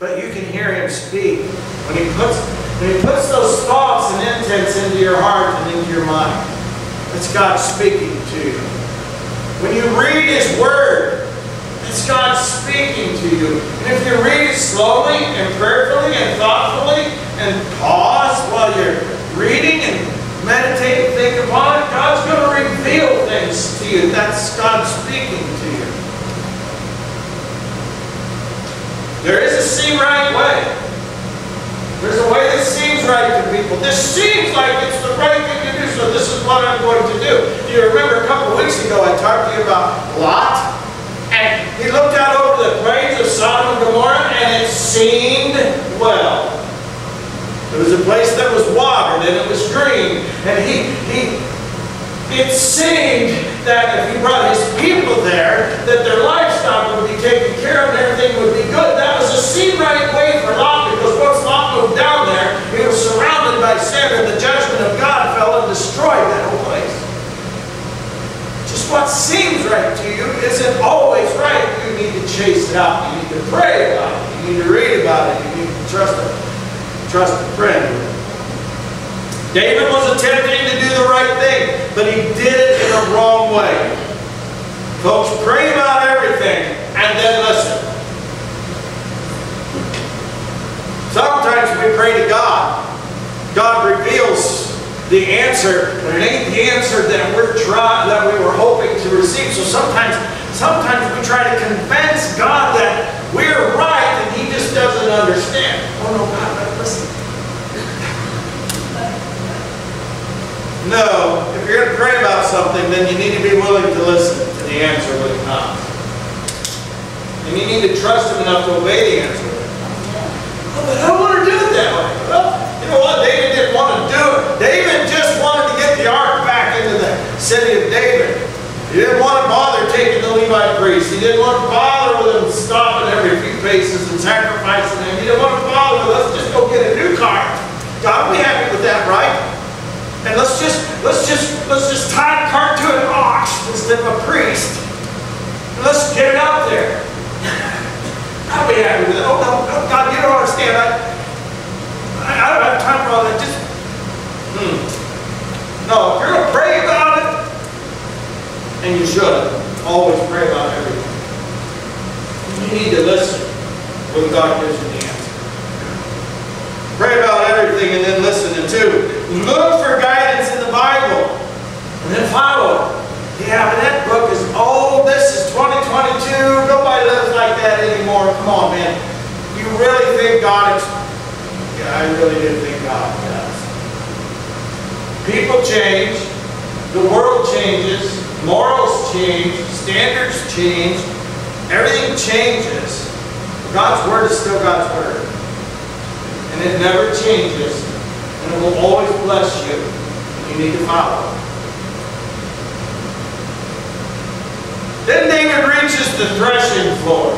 but you can hear Him speak. When He puts, when He puts those thoughts and intents into your heart and into your mind, it's God speaking to you. When you read His Word, it's God speaking to you. And if you read it slowly and prayerfully and thoughtfully and pause while you're reading and meditate and think upon it, God's going to reveal things to you. That's God speaking to you. There is a seem right way. There's a way that seems right to people. This seems like it's the right thing to do, so this is what I'm going to do. You remember a couple of weeks ago I talked to you about Lot? And he looked out over the plains of Sodom and Gomorrah, and it seemed well. It was a place that was watered, and it was green. And he, he, it seemed that if he brought his people there, that their livestock would be taken care of and everything would be good. That was a seem right way for Lot, because once Lot moved down there, he was surrounded by sin, and the judgment of God fell and destroyed that whole place. Just what seems right to you isn't always right. You need to chase it out. You need to pray about it. You need to read about it. You need to trust a, trust a friend. David was attempting to do the right thing, but he did it in a wrong way. Folks, pray about everything and then listen. Sometimes we pray to God. God reveals the answer, but it ain't the answer that we're trying, that we were hoping to receive. So sometimes, sometimes we try to convince God that we're right and He just doesn't understand. Oh no, God, listen. No, if you're going to pray about something, then you need to be willing to listen to the answer when it comes. And you need to trust Him enough to obey the answer. Oh, but I don't want to do it that way. Well, you know what? David didn't want to do it. David just wanted to get the ark back into the city of David. He didn't want to bother taking the Levite priest. He didn't want to bother with him stopping every few paces and sacrificing him. He didn't want to bother with, let's just go get a new cart. God will be happy with that, right? And let's just let's just let's just tie a cart to an ox instead of a priest. And let's get it out there. I'll be happy with it. Oh no, no, God, you don't understand. I, I, I don't have time for all that. Just hmm. No, if you're gonna pray about it, and you should always pray about everything. You need to listen when God gives you the answer. Pray about everything and then listen. And two, look for guidance in the Bible and then follow it. Yeah, but that book is old. This is twenty twenty-two. Nobody lives like that anymore. Come on, man. You really think God is... Yeah, I really do think God does. People change. The world changes. Morals change. Standards change. Everything changes. God's Word is still God's Word. And it never changes. And it will always bless you. You need to follow it. Then David reaches the threshing floor.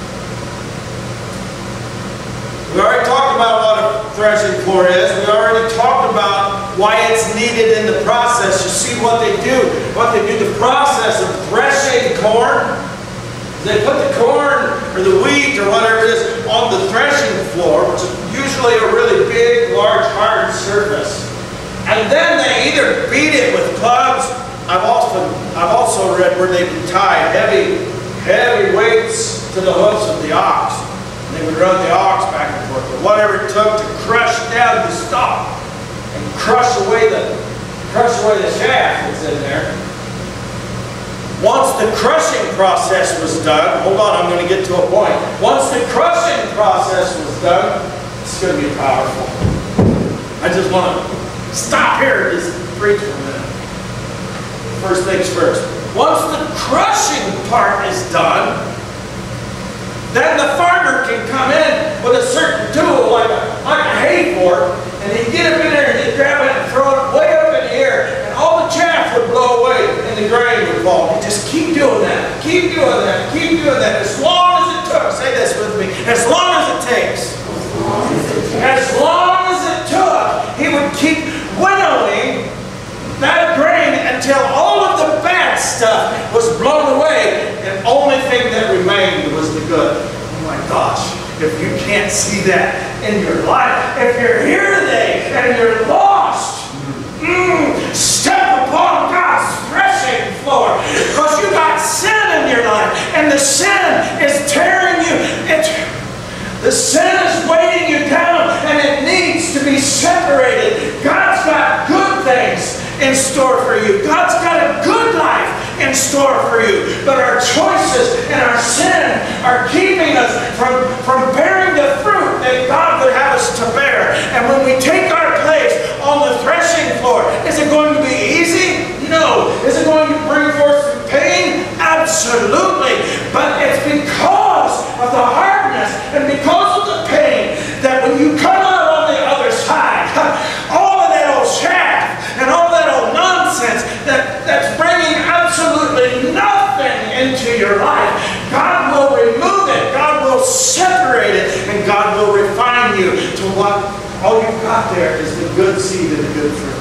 We already talked about what a threshing floor is. We already talked about why it's needed in the process. You see what they do. What they do, the process of threshing corn. They put the corn or the wheat or whatever it is on the threshing floor, which is usually a really big, large, hard surface. And then they either beat it with clubs. I've also, I've also read where they would tie heavy, heavy weights to the hoofs of the ox. And they would run the ox back and forth. But whatever it took to crush down the stalk and crush away the, crush away the shaft that's in there. Once the crushing process was done, hold on, I'm going to get to a point. Once the crushing process was done, it's going to be powerful. I just want to stop here and just preach for a minute. First things first. Once the crushing part is done, then the farmer can come in with a certain tool, like a, like a hay fork, and he'd get up in there and he'd grab it and throw it way up in the air, and all the chaff would blow away and the grain would fall. He'd just keep doing that, keep doing that, keep doing that, as long as it took. Say this with me. As long as it takes. As long as it took, he would keep winnowing that grain until all of the bad stuff was blown away, and the only thing that remained was the good. Oh my gosh, if you can't see that in your life. If you're here today and you're lost, mm, step upon God's threshing floor, because you got sin in your life, and the sin is tearing you. It's, the sin is weighting you down, and it needs to be separated. God's got good things in store for you. God's got a good life in store for you. But our choices and our sin are keeping us from, from bearing the fruit that God would have us to bear. And when we take our place on the threshing floor, is it going to be easy? No. Is it going to bring forth some pain? Absolutely. But it's because of the hardness and because of the pain that when you come out on the other side, all of that old chaff and all that old nonsense that, that's bringing absolutely nothing into your life, God will remove it, God will separate it, and God will refine you to what all you've got there is the good seed and the good fruit.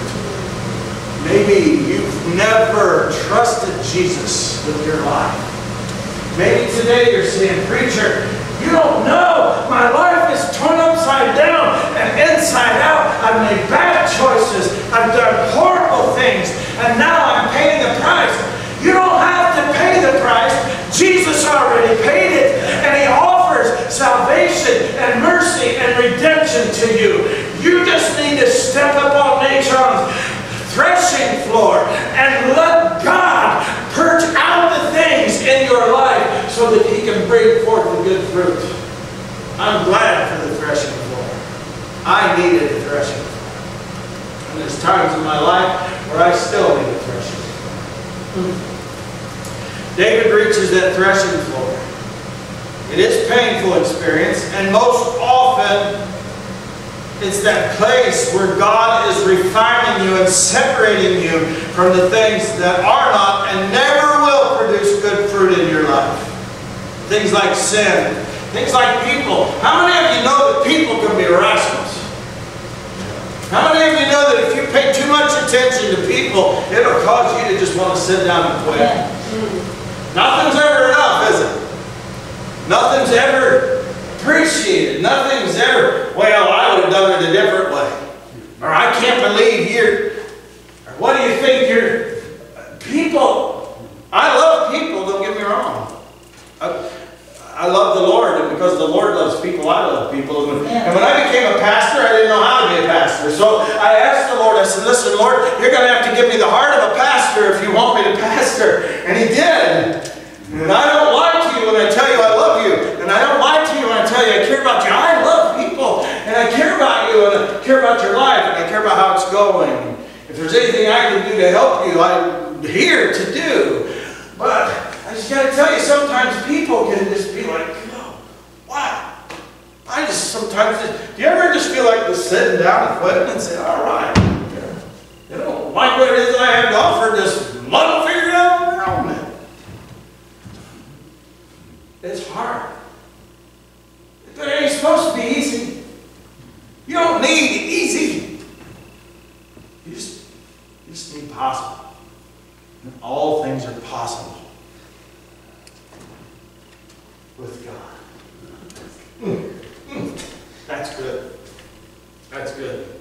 Maybe you've never trusted Jesus with your life. Maybe today you're saying, preacher, you don't know. My life is turned upside down and inside out. I've made bad choices. I've done horrible things. And now I'm paying the price. You don't have to pay the price. Jesus already paid it. And He offers salvation and mercy and redemption to you. You just need to step up on Natron's threshing floor and let God purge out the things in your life so that He can bring forth the good fruit. I'm glad for the threshing floor. I needed a threshing floor. And there's times in my life where I still need a threshing floor. David reaches that threshing floor. It is a painful experience, and most often it's that place where God is refining you and separating you from the things that are not and never will produce good fruit in your life. Things like sin. Things like people. How many of you know that people can be rascals? How many of you know that if you pay too much attention to people, it'll cause you to just want to sit down and quit? Yeah. Nothing's ever enough, is it? Nothing's ever appreciated. Nothing's ever, well, I would have done it a different way. Or I can't believe you're, or what do you think you're, people, I love people, don't get me wrong. I, I love the Lord, and because the Lord loves people, I love people. And when I became a pastor, I didn't know how to be a pastor. So I asked the Lord, I said, listen, Lord, you're going to have to give me the heart of a pastor if you want me to pastor. And He did. And I don't lie to you when I tell you I love you. And I don't lie to you when I tell you I care about you. I love people. And I care about you. And I care about your life. And I care about how it's going. If there's anything I can do to help you, I'm here to do. But I just got to tell you, sometimes people can just be like, oh, wow. I just sometimes, just, do you ever just feel like just sitting down and quitting and say, all right. You don't like what it is I have to offer, just let them figure it out on their own then. It's hard. But it ain't supposed to be easy. You don't need easy. You just, you just need possible. And all things are possible with God. Mm. Mm. That's good. That's good.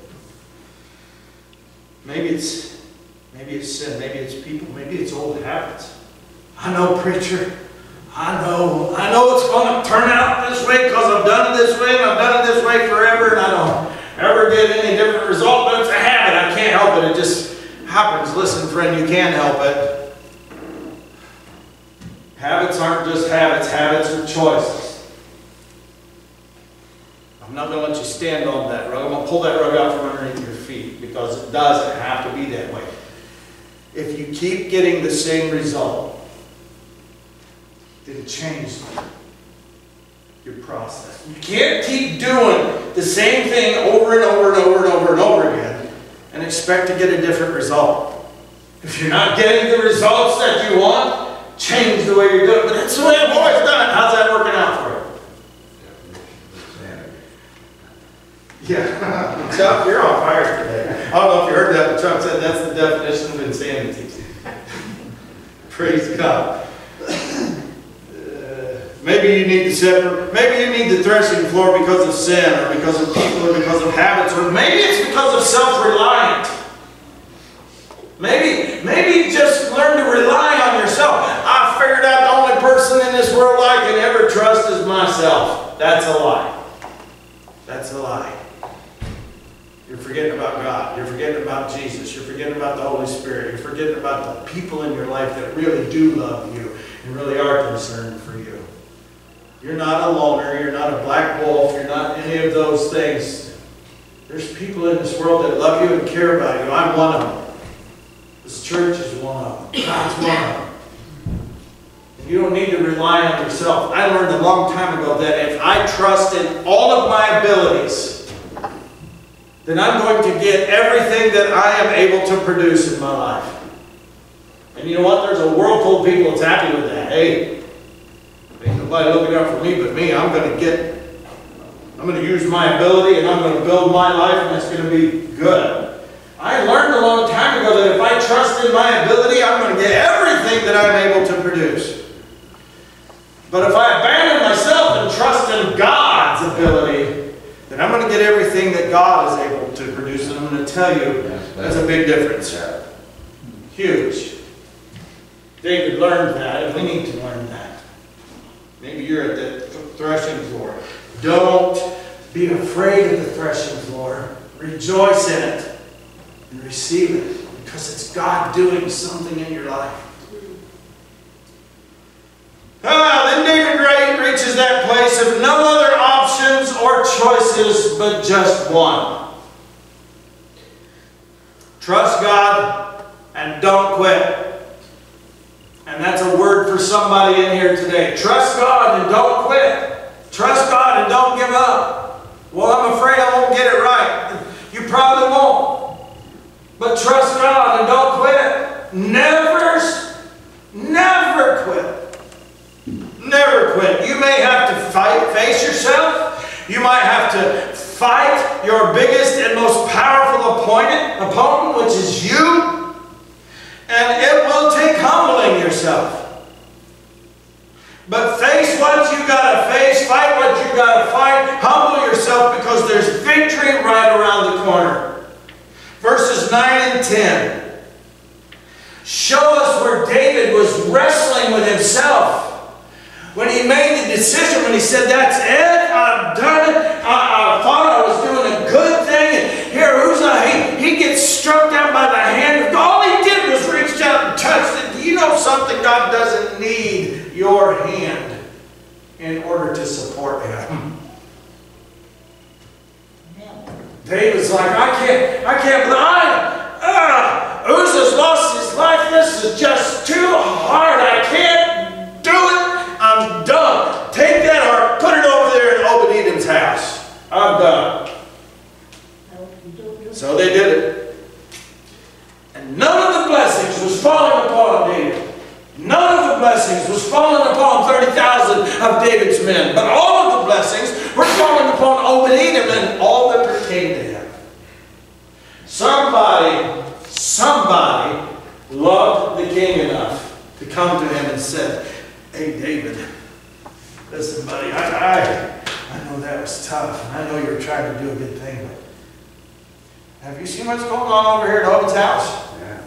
Maybe it's maybe it's sin, maybe it's people, maybe it's old habits. I know, preacher. I know, I know it's going to turn out this way because I've done it this way and I've done it this way forever and I don't ever get any different result, but it's a habit. I can't help it. It just happens. Listen, friend, you can't help it. Habits aren't just habits. Habits are choices. I'm not going to let you stand on that rug. I'm going to pull that rug out from underneath your feet because it doesn't have to be that way. If you keep getting the same result, it'll change your process. You can't keep doing the same thing over and over and over and over and over again and expect to get a different result. If you're not getting the results that you want, change the way you're doing it. But that's the way I've always done it. How's that working out for you? Yeah. Chuck, you're on fire today. I don't know if you heard that, but Chuck said that's the definition of insanity. Praise God. Maybe you need to separate, maybe you need the threshing floor because of sin, or because of people, or because of habits, or maybe it's because of self-reliant. Maybe, maybe just learn to rely on yourself. I figured out the only person in this world I can ever trust is myself. That's a lie. That's a lie. You're forgetting about God. You're forgetting about Jesus. You're forgetting about the Holy Spirit. You're forgetting about the people in your life that really do love you and really are concerned for you. You're not a loner. You're not a black wolf. You're not any of those things. There's people in this world that love you and care about you. I'm one of them. This church is one of them. God's one of them. And you don't need to rely on yourself. I learned a long time ago that if I trust in all of my abilities, then I'm going to get everything that I am able to produce in my life. And you know what? There's a world full of people that's happy with that. Hey, ain't nobody looking out for me but me. I'm going to get, I'm going to use my ability and I'm going to build my life and it's going to be good. I learned a long time ago that if I trust in my ability, I'm going to get everything that I'm able to produce. But if I abandon myself and trust in God's ability, then I'm going to get everything that God is able to produce. And I'm going to tell you, that's a big difference. Huge. David learned that, and we need to learn that. Maybe you're at the threshing floor. Don't be afraid of the threshing floor. Rejoice in it. And receive it, because it's God doing something in your life. Ah, then David reaches that place of no other options or choices but just one. Trust God and don't quit. And that's a word for somebody in here today. Trust God and don't quit. Trust God and don't give up. Well, I'm afraid I won't get it right. You probably won't. But trust God and don't quit. Never, never quit. Never quit. You may have to fight, face yourself. You might have to fight your biggest and most powerful opponent, opponent, which is you. And it will take humbling yourself. But face what you gotta face, fight what you gotta fight, humble yourself because there's victory right around the corner. Verses nine and ten show us where David was wrestling with himself. When he made the decision, when he said, that's it, I've done it, I, I thought I was doing a good thing, and here Uzzah, he, he gets struck down by the hand of God. All he did was reach out and touch it. Do you know something? God doesn't need your hand in order to support him. David's like, I can't, I can't believe, I, uh, Uzzah's lost his life. This is just too hard. I can't do it. I'm done. Take that heart, put it over there in Obed-Edom's house. I'm done. So they did it. And none of the blessings was falling upon David. None of the blessings was falling upon thirty thousand of David's men. But all of the blessings were falling upon Obed-Edom and all that pertained to him. Somebody, somebody loved the king enough to come to him and said, hey David, listen buddy, I, I, I know that was tough. And I know you were trying to do a good thing, but have you seen what's going on over here at Obed's house? Yeah.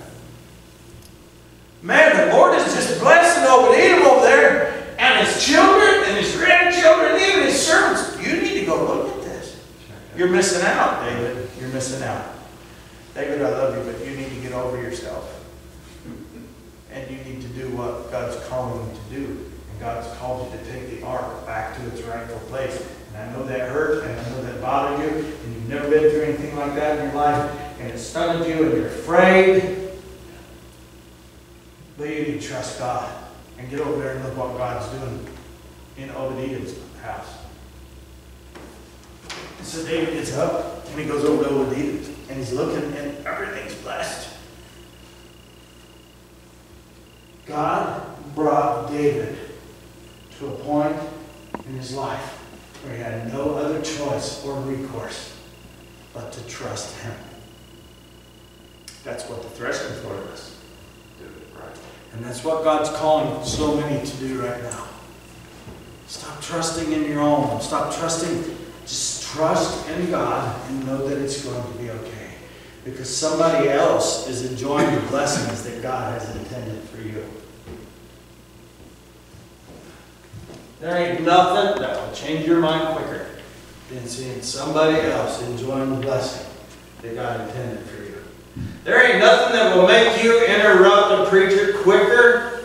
Man, the Lord is just blessing Obed-Edom over there, and his children, and his grandchildren, and even his servants. You need to go look at this. You're missing out, David. You're missing out. David, I love you, but you need to get over yourself. And you need to do what God's calling you to do. And God's called you to take the ark back to its rightful place. And I know that hurt, and I know that bothered you, and you've never been through anything like that in your life, and it stunned you, and you're afraid. But you need to trust God and get over there and look what God's doing in Obed-Edom's house. And so David gets up and he goes over to Obed-Edom and he's looking and everything's blessed. God brought David to a point in his life where he had no other choice or recourse but to trust him. That's what the threshing floor is. And that's what God's calling so many to do right now. Stop trusting in your own. Stop trusting. Just trust in God and know that it's going to be okay. Because somebody else is enjoying the blessings that God has intended for you. There ain't nothing that will change your mind quicker than seeing somebody else enjoying the blessing that God intended for you. There ain't nothing that will make you interrupt a preacher quicker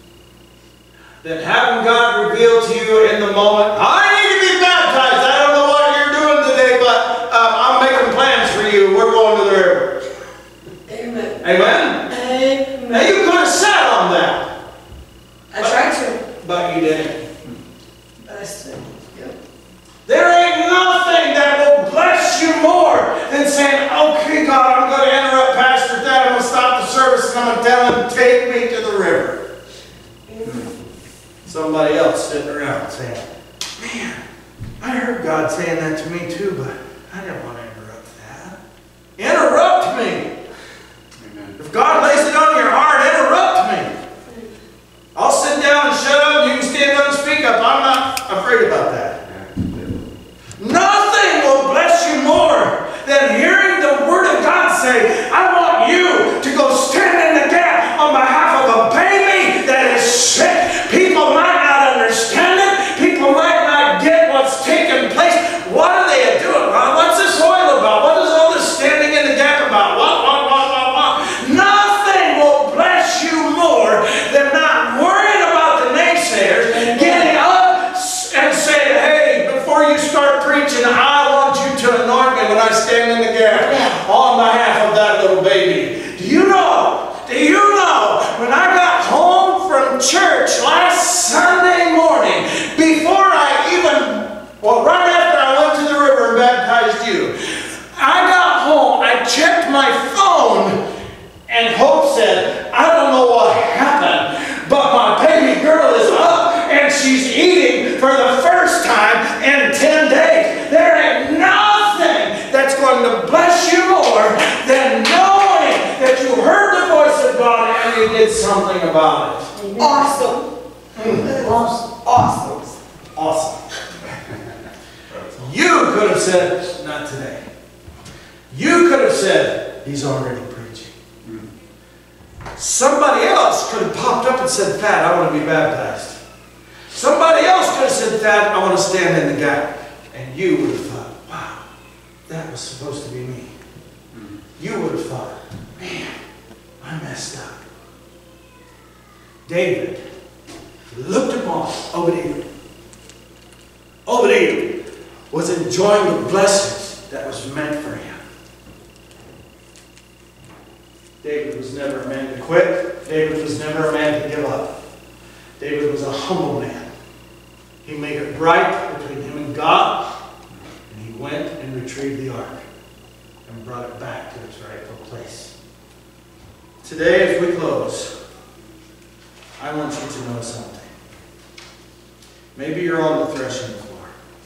than having God reveal to you in the moment, I need to be baptized. I don't know what you're doing today, but um, I'm making plans for you. We're going to the river. Amen. Amen? Amen. Now you could have sat on that. I tried to. But you didn't. But I stood. Yep. There ain't nothing that will bless you more than saying, okay, God, I'm going to interrupt Pastor Dad. I'm going to stop the service and I'm going to tell him, take me to the river. Amen. Somebody else sitting around saying, man, I heard God saying that to me too, but I didn't want to interrupt that. Interrupt me. Amen. If God lays it on your heart, interrupt me. I'll sit down and shut up and you can stand up and speak up. I'm not afraid about that. Nothing will bless you more than hearing the Word of God say, I want you to go stand in the gap on behalf of a baby that is sick. People might not understand it. People might not get what's taking place. What are they doing? What's this oil about? What is all this standing in the gap about? What, what, what, what, what? Nothing will bless you more than not worrying about the naysayers, getting up and saying, hey, before you start preaching, I want you to anoint me when I stand in the gap on behalf of that little baby. Do you know? Do you know? When I got home from church last Sunday morning, before I even, well, right after I went to the river and baptized you, I got home, I checked my phone, and Hope said, I don't know what happened, but my baby girl is up and she's eating for the first time in ten days. There ain't nothing that's going to bless you more than knowing that you heard the voice of God and you did something about it. Amen. Awesome. Mm. Awesome. Awesome. Awesome. You could have said, not today. You could have said, he's already preaching. Somebody else could have popped up and said, Thad, I want to be baptized. Somebody else could have said, Thad, I want to stand in the gap. And you would have thought, wow, that was supposed to be me. You would have thought, man, I messed up. David looked upon Obadiah. Obadiah was enjoying the blessings that was meant for him. David was never a man to quit. David was never a man to give up. David was a humble man. He made it right between him and God, and he went and retrieved the ark and brought it back to its rightful place. Today, as we close, I want you to know something. Maybe you're on the threshing floor.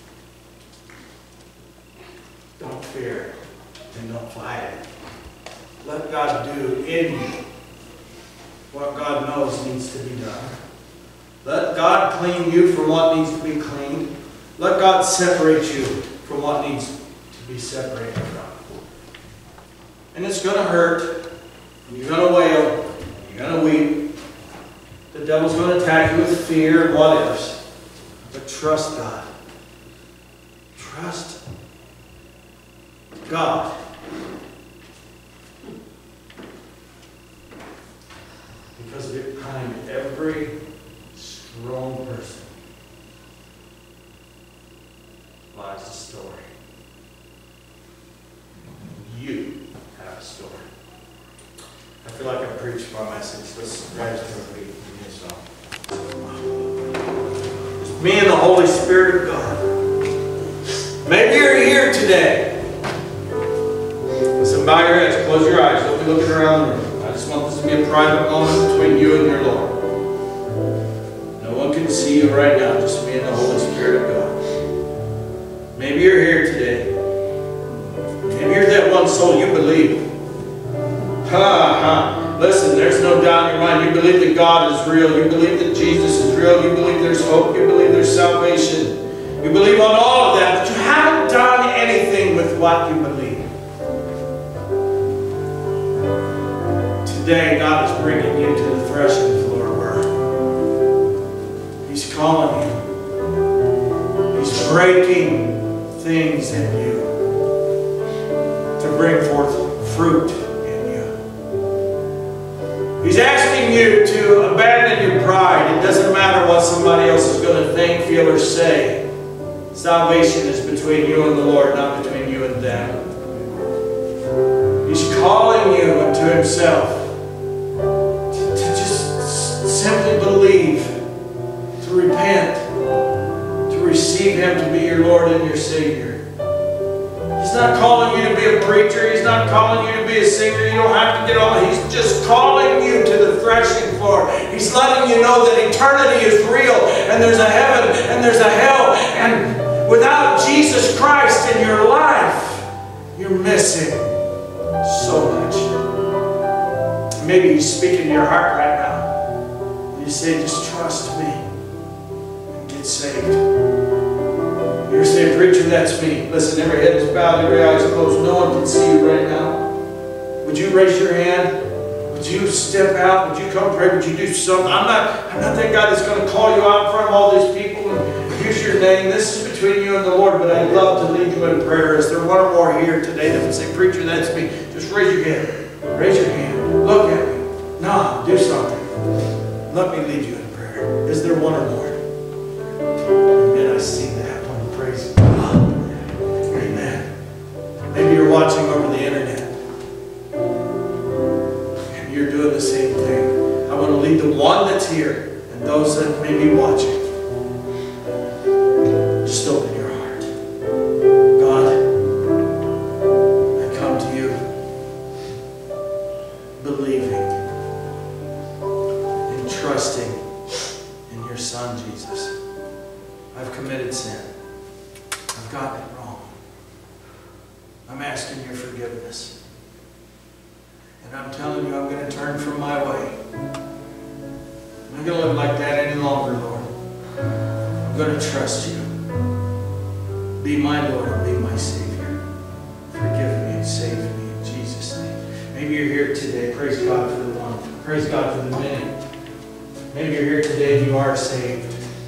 Don't fear and don't fight it. Let God do in you what God knows needs to be done. Let God clean you from what needs to be cleaned. Let God separate you from what needs to be separated from. And it's going to hurt. You're going to wail. You're going to weep. The devil's going to attack you with fear and what ifs. But trust God. Trust God. Because behind every strong person lies a story. You have a story. I feel like I preached my message. Let's rise to our feet and do so. It's me and the Holy Spirit of God. Maybe you're here today. Listen, bow your heads, close your eyes, don't be looking around the room. I just want this to be a private moment between you and your Lord. No one can see you right now, just me and the Holy Spirit of God. Maybe you're here today. Maybe you're that one soul you believe. Ha ha. Listen, there's no doubt in your mind. You believe that God is real. You believe that Jesus is real. You believe there's hope. You believe there's there's salvation. You believe on all of that, but you haven't done anything with what you believe. Today, God is bringing you to the threshing floor where He's calling you. He's breaking things in you to bring forth fruit in you. He's asking you to abandon your pride. It doesn't matter what somebody else is going to think, feel, or say. Salvation is between you and the Lord, not between you and them. He's calling you unto Himself to, to just simply believe, to repent, to receive Him to be your Lord and your Savior. He's not calling you to be a preacher. He's not calling you to be a singer. You don't have to get all. He's just calling you to the threshing floor. He's letting you know that eternity is real, and there's a heaven, and there's a hell, and without Jesus Christ in your life, you're missing so much. Maybe He's speaking to your heart right now. You say, just trust me and get saved. You're saying, preacher, that's me. Listen, every head is bowed, every eye is closed. No one can see you right now. Would you raise your hand? Would you step out? Would you come pray? Would you do something? I'm not, I'm not that guy that's going to call you out in front of all these people and use your name. This is between you and the Lord, but I'd love to lead you in prayer. Is there one or more here today that would say, preacher, that's me? Just raise your hand. Raise your hand. Look at me. No, do something. Let me lead you in prayer. Is there one or more? Amen. I see that. Praise God. Amen. Maybe you're watching over the internet and you're doing the same thing. I want to lead the one that's here and those that may be watching. Just open your heart. God, I come to you believing and trusting in your Son, Jesus. I've committed sin. I've gotten it wrong. I'm asking your forgiveness. And I'm telling you, I'm going to turn from my way. I'm not going to live like that any longer, Lord. I'm going to trust you. Be my Lord and be my Savior. Forgive me and save me in Jesus' name. Maybe you're here today. Praise God for the one. Praise God for the many. Maybe you're here today and you are saved.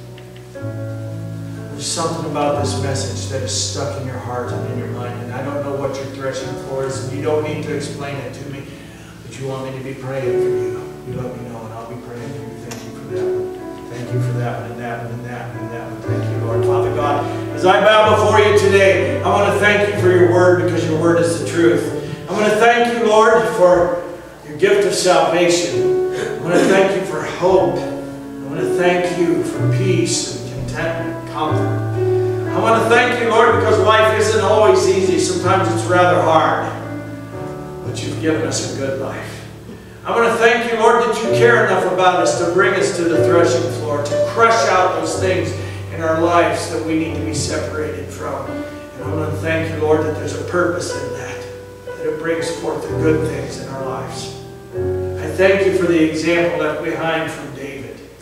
There's something about this message that is stuck in your heart and in your mind, and I don't know what your threshing floor is, and you don't need to explain it to me, but you want me to be praying for you. You let me know, and I'll be praying for you. Thank you for that one. Thank you for that one, and that one, and that one, and that one. Thank you, Lord. Father God, as I bow before you today, I want to thank you for your word, because your word is the truth. I want to thank you, Lord, for your gift of salvation. I want to thank you for hope. I want to thank you for peace and contentment. Comfort. I want to thank you, Lord, because life isn't always easy. Sometimes it's rather hard. But you've given us a good life. I want to thank you, Lord, that you care enough about us to bring us to the threshing floor, to crush out those things in our lives that we need to be separated from. And I want to thank you, Lord, that there's a purpose in that, that it brings forth the good things in our lives. I thank you for the example left behind from David.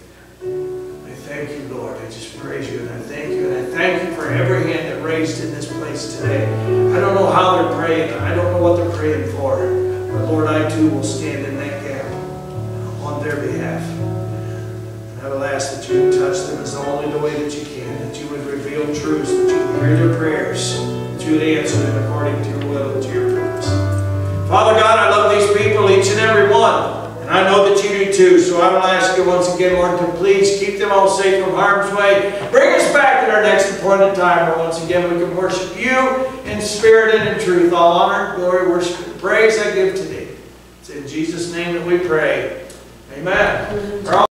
I thank you, Lord. I just praise you and I thank you. And I thank you for every hand that raised in this place today. I don't know how they're praying. I don't know what they're praying for. But Lord, I too will stand in that gap on their behalf. And I will ask that you would touch them as only the way that you can. That you would reveal truths. That you would hear their prayers. That you would answer them according to your will and to your purpose. Father God, I love these people, each and every one. And I know that you do too, so I will ask you once again, Lord, to please keep them all safe from harm's way. Bring us back at our next appointed time, where once again we can worship you in spirit and in truth. All honor, glory, worship, and praise I give today. It's in Jesus' name that we pray. Amen.